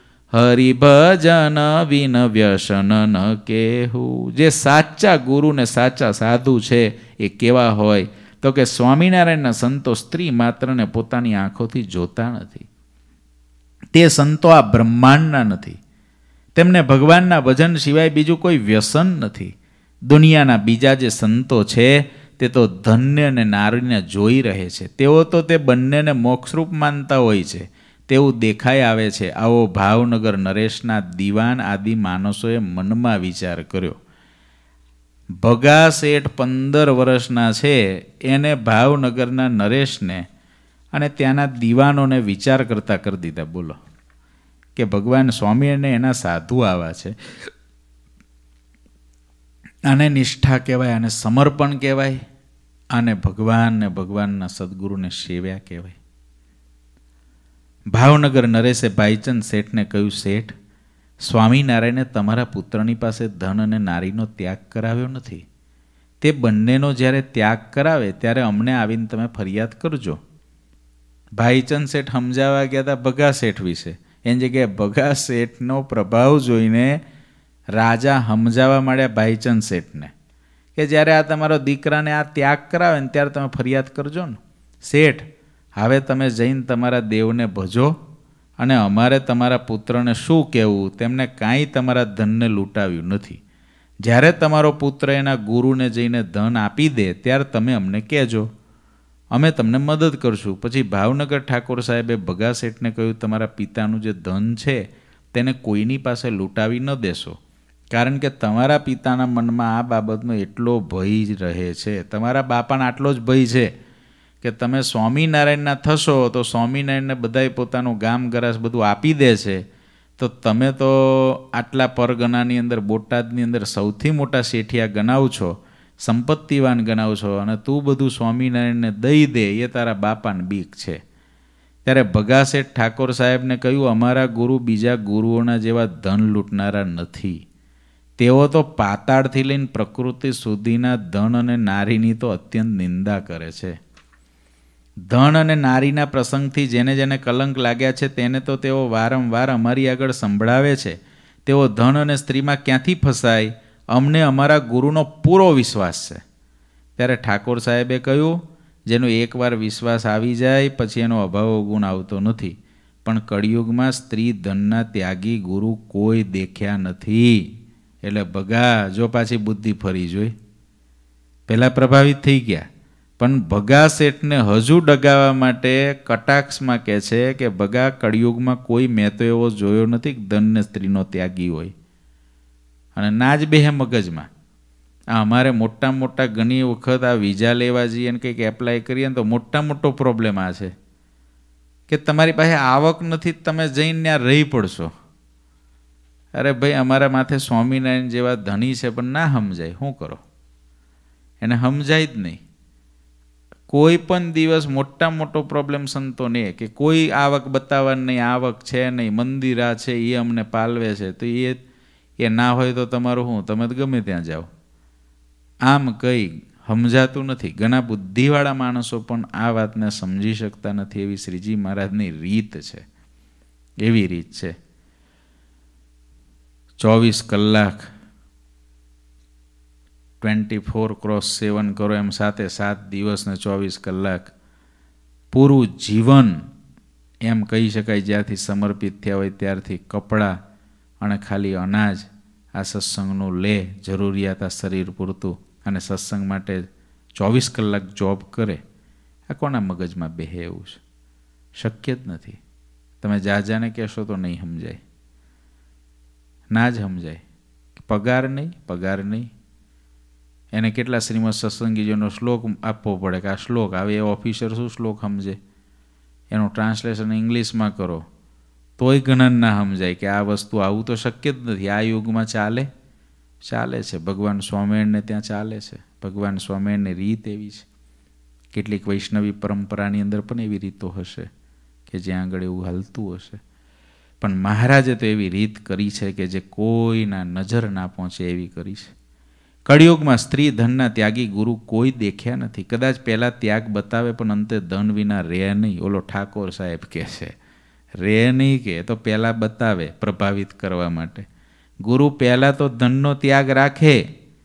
हरिभजन विन व्यसन न केहू. जे साचा गुरु ने साचा साधु छे ए केवा होय तो के स्वामीनारायणना संतो स्त्री मात्र ने पोतानी आंखोथी जोता नथी. ते संतो आ ब्रह्मांडना नथी. तेमने भगवानना भजन सिवाय बीजू कोई व्यसन नहीं. दुनियाना बीजा जे संतो छे ते तो धन्य ने नारीने जोई रहे छे. तेओ तो ते बंनेने मोक्षरूप मानता होय छे तेवुं देखाई आवे छे. आवो भावनगर नरेशना दीवान आदि माणसोए मनमा विचार कर्यो. भगा सेठ पंदर वर्षना छे एने भावनगरना नरेशने अने त्याना दीवानोने विचार करता कर दीधा. बोलो કે ભગવાન સ્વામી અને એના સાધુ આવા છે, આને નિષ્ઠા કહેવાય, આને સમર્પણ કહેવાય, આને ભગવાન ને ભગવાનના સદગુરુને સેવ્યા કહેવાય. ભાવનગર નરેશે ભાઈચંદ શેઠને કહ્યું, શેઠ, સ્વામિનારાયણે તમારા પુત્રની પાસે ધન અને નારીનો ત્યાગ કરાવ્યો નથી. તે બંનેનો જ્યારે ત્યાગ કરાવે ત્યારે અમને આવીને તમે ફરિયાદ કરજો. ભાઈચંદ શેઠ સમજાવવા ગયા હતા ભગા શેઠ વિશે. એની જગ્યાએ ભગા શેઠનો પ્રભાવ જોઈને રાજા સમજાવવા માંડ્યા ભાઈચંદ શેઠને કે જ્યારે આ તમારો દીકરાને આ ત્યાગ કરાવે ને ત્યારે તમે ફરિયાદ કરજો ને, શેઠ હવે તમે જઈને તમારા દેવને ભજો અને અમારે તમારા પુત્રને શું કહેવું, તેમને કાંઈ તમારા ધનને લૂંટાવ્યું નથી. જ્યારે તમારો પુત્ર એના ગુરુને જઈને ધન આપી દે ત્યારે તમે અમને કહેજો, અમે તમને મદદ કરશું. પછી ભાવનગર ઠાકોર સાહેબે ભગા શેઠને કહ્યું, તમારા પિતાનું જે ધન છે તેને કોઈની પાસે લૂંટાવી ન દેશો, કારણ કે તમારા પિતાના મનમાં આ બાબતનો એટલો ભય જ રહે છે. તમારા બાપાને આટલો જ ભય છે કે તમે સ્વામિનારાયણના થશો તો સ્વામિનારાયણને બધાય પોતાનું ગામ ગરાસ બધું આપી દે છે, તો તમે તો આટલા પરગણાની અંદર બોટાદની અંદર સૌથી મોટા શેઠિયા ગણાવ છો, સંપત્તિવાન ગણાવ છો, અને તું બધું સ્વામિનારાયણને દઈ દે એ તારા બાપાને બીક છે. ત્યારે ભગા શેઠ ઠાકોર સાહેબને કહ્યું, અમારા ગુરુ બીજા ગુરુઓના જેવા ધન લૂંટનારા નથી. તેઓ તો પાતાળથી લઈને પ્રકૃતિ સુધીના ધન અને નારીની તો અત્યંત નિંદા કરે છે. ધન અને નારીના પ્રસંગથી જેને જેને કલંક લાગ્યા છે તેને તો તેઓ વારંવાર અમારી આગળ સંભળાવે છે. તેઓ ધન અને સ્ત્રીમાં ક્યાંથી ફસાય, અમને અમારા ગુરુનો પૂરો વિશ્વાસ છે. ત્યારે ઠાકોર સાહેબે કહ્યું, જેનો એકવાર વિશ્વાસ આવી જાય પછી એનો અભાવ ગુણ આવતો નથી, પણ કળિયુગમાં સ્ત્રી ધનના ત્યાગી ગુરુ કોઈ દેખ્યા નથી. એટલે ભગા જો પાછી બુદ્ધિ ફરી જોઈ, પહેલાં પ્રભાવિત થઈ ગયા, પણ ભગા શેઠને હજુ ડગાવવા માટે કટાક્ષમાં કહે છે કે ભગા કળિયુગમાં કોઈ મેં તો એવો જોયો નથી કે ધનને સ્ત્રીનો ત્યાગી હોય. અને ના જ બેહે મગજમાં. આ અમારે મોટા મોટા ઘણી વખત આ વિઝા લેવા જઈએ ને કંઈક એપ્લાય કરીએ ને તો મોટા મોટો પ્રોબ્લેમ આ છે કે તમારી પાસે આવક નથી, તમે જઈને ત્યાં રહી પડશો. અરે ભાઈ અમારા માથે સ્વામિનારાયણ જેવા ધણી છે પણ ના સમજાય, શું કરો? એને સમજાય જ નહીં. કોઈ પણ દિવસ મોટા મોટો પ્રોબ્લેમ સંતોને કે કોઈ આવક બતાવવાની નહીં, આવક છે નહીં, મંદિર આ છે એ અમને પાલવે છે, તો એ એ ના હોય તો તમારું શું, તમે તો ગમે ત્યાં જાઓ. આમ કંઈ સમજાતું નથી. ઘણા બુદ્ધિવાળા માણસો પણ આ વાતને સમજી શકતા નથી. એવી શ્રીજી મહારાજની રીત છે, એવી રીત છે. ચોવીસ કલાક ટ્વેન્ટી ફોર ક્રોસ સેવન કરો એમ સાથે સાત દિવસ ને ચોવીસ કલાક પૂરું જીવન એમ કહી શકાય જ્યારથી સમર્પિત થયા હોય ત્યારથી કપડાં અને ખાલી અનાજ આ સત્સંગનું લે, જરૂરિયાત આ શરીર પૂરતું, અને સત્સંગ માટે ચોવીસ કલાક જોબ કરે. આ કોના મગજમાં બેહે એવું છે? શક્ય જ નથી. તમે જાજાને કહેશો તો નહીં સમજાય, ના જ સમજાય. પગાર નહીં, પગાર નહીં. એને કેટલા શ્રીમદ સત્સંગીજીનો શ્લોક આપવો પડે કે આ શ્લોક આવે, એ ઓફિસર શું શ્લોક સમજે? એનું ટ્રાન્સલેશન ઇંગ્લિશમાં કરો તોય ઘણા ના સમજાય કે આ વસ્તુ આવું તો શક્ય જ નથી. આ યુગમાં ચાલે ચાલે છે. ભગવાન સ્વામિનારાયણને ત્યાં ચાલે છે. ભગવાન સ્વામિનારાયણની રીત એવી છે. કેટલીક વૈષ્ણવી પરંપરાની અંદર પણ એવી રીતો હશે કે જ્યાં આગળ એવું હાલતું હશે, પણ મહારાજે તો એવી રીત કરી છે કે જે કોઈના નજર ના પહોંચે એવી કરી છે. કળિયુગમાં સ્ત્રી ધનના ત્યાગી ગુરુ કોઈ દેખ્યા નથી. કદાચ પહેલાં ત્યાગ બતાવે પણ અંતે ધન વિના રહે નહીં. ઓલો ઠાકોર સાહેબ કહે છે રહે નહીં, કે તો પહેલાં બતાવે પ્રભાવિત કરવા માટે. ગુરુ પહેલાં તો ધનનો ત્યાગ રાખે,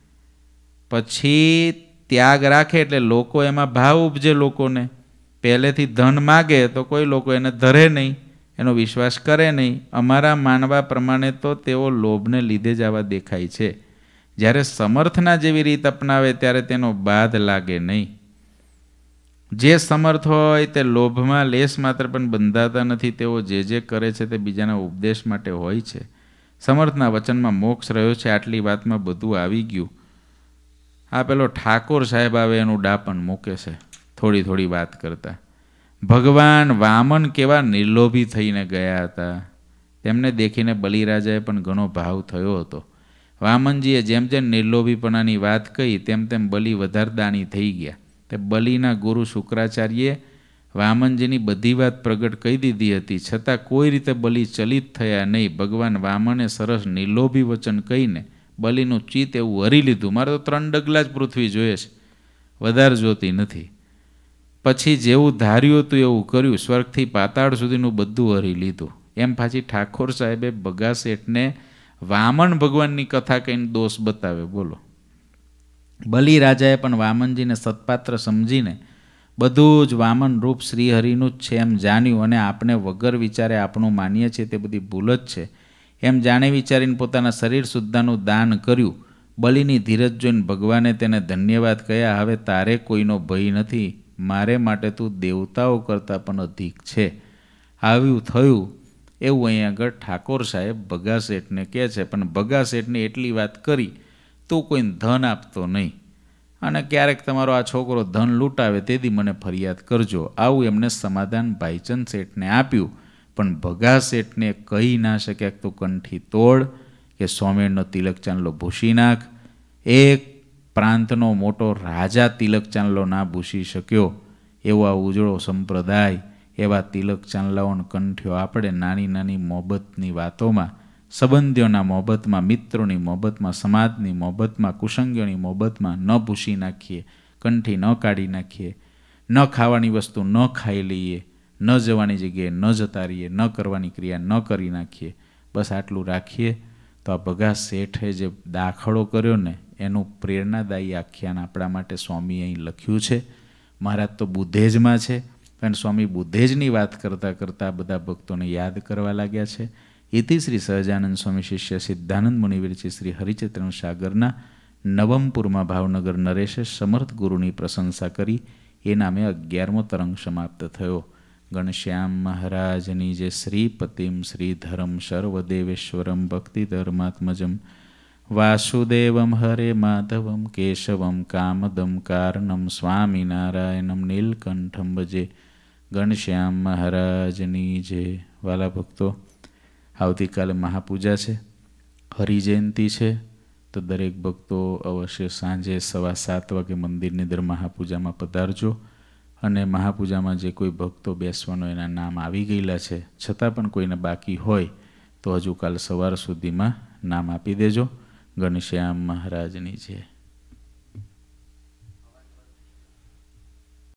પછી ત્યાગ રાખે એટલે લોકો એમાં ભાવ ઉપજે. લોકોને પહેલેથી ધન માગે તો કોઈ લોકો એને ધરે નહીં, એનો વિશ્વાસ કરે નહીં. અમારા માનવા પ્રમાણે તો તેઓ લોભને લીધે જ આવા દેખાય છે. જ્યારે સમર્થના જેવી રીત અપનાવે ત્યારે તેનો બાદ લાગે નહીં. જે સમર્થ હોય તે લોભમાં લેશ માત્ર પણ બંધાતા નથી. તેઓ જે જે કરે છે તે બીજાના ઉપદેશ માટે હોય છે. સમર્થના વચનમાં મોક્ષ રહ્યો છે. આટલી વાતમાં બધું આવી ગયું. આ પેલો ઠાકોર સાહેબ આવે એનું ડાપણ મૂકે છે થોડી થોડી વાત કરતા. ભગવાન વામન કેવા નિર્લોભી થઈને ગયા હતા, તેમને દેખીને બલિરાજાએ પણ ઘણો ભાવ થયો હતો. વામનજીએ જેમ જેમ નિર્લોભીપણાની વાત કહી તેમ તેમ બલિ વધારે દાની થઈ ગયા. તે બલિના ગુરુ શુક્રાચાર્યે વામનજીની બધી વાત પ્રગટ કહી દીધી હતી, છતાં કોઈ રીતે બલિ ચલિત થયા નહીં. ભગવાન વામને સરસ નિર્લોભી વચન કહીને બલિનું ચિત્ત એવું હરી લીધું. મારે તો ત્રણ ડગલા જ પૃથ્વી જોઈએ છે, વધારે જોતી નથી. પછી જેવું ધાર્યું હતું એવું કર્યું. સ્વર્ગથી પાતાળ સુધીનું બધું હરી લીધું. એમ પાછી ઠાકોર સાહેબે ભગા શેઠને વામન ભગવાનની કથા કહીને દોષ બતાવે. બોલો, બલિ રાજાએ પણ વામનજીને સત્પાત્ર સમજીને બધું જ વામન રૂપ શ્રીહરિનું જ છે એમ જાણ્યું અને આપણે વગર વિચારે આપણું માનીએ છીએ તે બધી ભૂલ જ છે એમ જાણી વિચારીને પોતાના શરીર સુદ્ધાનું દાન કર્યું. બલિની ધીરજ જોઈને ભગવાને તેને ધન્યવાદ કહ્યા. હવે તારે કોઈનો ભય નથી, મારે માટે તું દેવતાઓ કરતાં પણ અધિક છે. આવ્યું થયું એવું અહીં આગળ ઠાકોર સાહેબ ભગા શેઠને કહે છે. પણ ભગા શેઠને એટલી વાત કરી, તું કોઈને ધન આપતો નહીં અને ક્યારેક તમારો આ છોકરો ધન લૂંટાવે તેથી મને ફરિયાદ કરજો. આવું એમને સમાધાન ભાઈચંદ શેઠને આપ્યું. પણ ભગા શેઠને કહી ના શક્યા કે તું કંઠી તોડ કે સોમેરનો તિલક ચાંદલો ભૂસી નાખ. એક પ્રાંતનો મોટો રાજા તિલક ચાંદલો ના ભૂસી શક્યો એવો આ ઉજળો સંપ્રદાય, એવા તિલક ચાંદલાઓને કંઠ્યો આપણે નાની નાની મોહબ્બતની વાતોમાં, સંબંધીઓના મોહબ્બતમાં, મિત્રોની મોહબ્બતમાં, સમાજની મોહબ્બતમાં, કુસંગીઓની મોહબ્બતમાં ન ભૂસી નાખીએ, કંઠી ન કાઢી નાખીએ, ન ખાવાની વસ્તુ ન ખાઈ લઈએ, ન જવાની જગ્યાએ ન જતા રહીએ, ન કરવાની ક્રિયા ન કરી નાખીએ. બસ આટલું રાખીએ તો આ ભગા શેઠે જે દાખલો કર્યો ને એનું પ્રેરણાદાયી આખ્યાન આપણા માટે સ્વામી અહીં લખ્યું છે. મહારાજ તો બુદ્ધેજમાં છે, પણ સ્વામી બુદ્ધેજની વાત કરતાં કરતાં બધા ભક્તોને યાદ કરવા લાગ્યા છે. ઇતિ શ્રી સહજાનંદ સ્વામી શિષ્ય સિદ્ધાનંદ મુનિવિરચિત શ્રી હરિચેતન સાગરના નવમપુરમાં ભાવનગર નરેશે સમર્થ ગુરુની પ્રશંસા કરી એ નામે અગિયારમો તરંગ સમાપ્ત થયો. ઘનશ્યામ મહારાજની જે શ્રીપતિમ શ્રીધરમ સર્વદેવેશ્વરમ ભક્તિ ધર્માત્મજમ વાસુદેવમ હરે માધવમ કેશવમ કામદમ કારણમ સ્વામિનારાયણમ નીલકંઠમ ભજે. ઘનશ્યામ મહારાજની જે. વાલા ભક્તો, આવતીકાલે મહાપૂજા છે, હરિજયંતિ છે, તો દરેક ભક્તો અવશ્ય સાંજે સવા સાત વાગે મંદિરની અંદર મહાપૂજામાં પધારજો. અને મહાપૂજામાં જે કોઈ ભક્તો બેસવાનો એના નામ આવી ગયેલા છે છતાં પણ કોઈને બાકી હોય તો હજુ કાલ સવાર સુધીમાં નામ આપી દેજો. ઘનશ્યામ મહારાજની જય.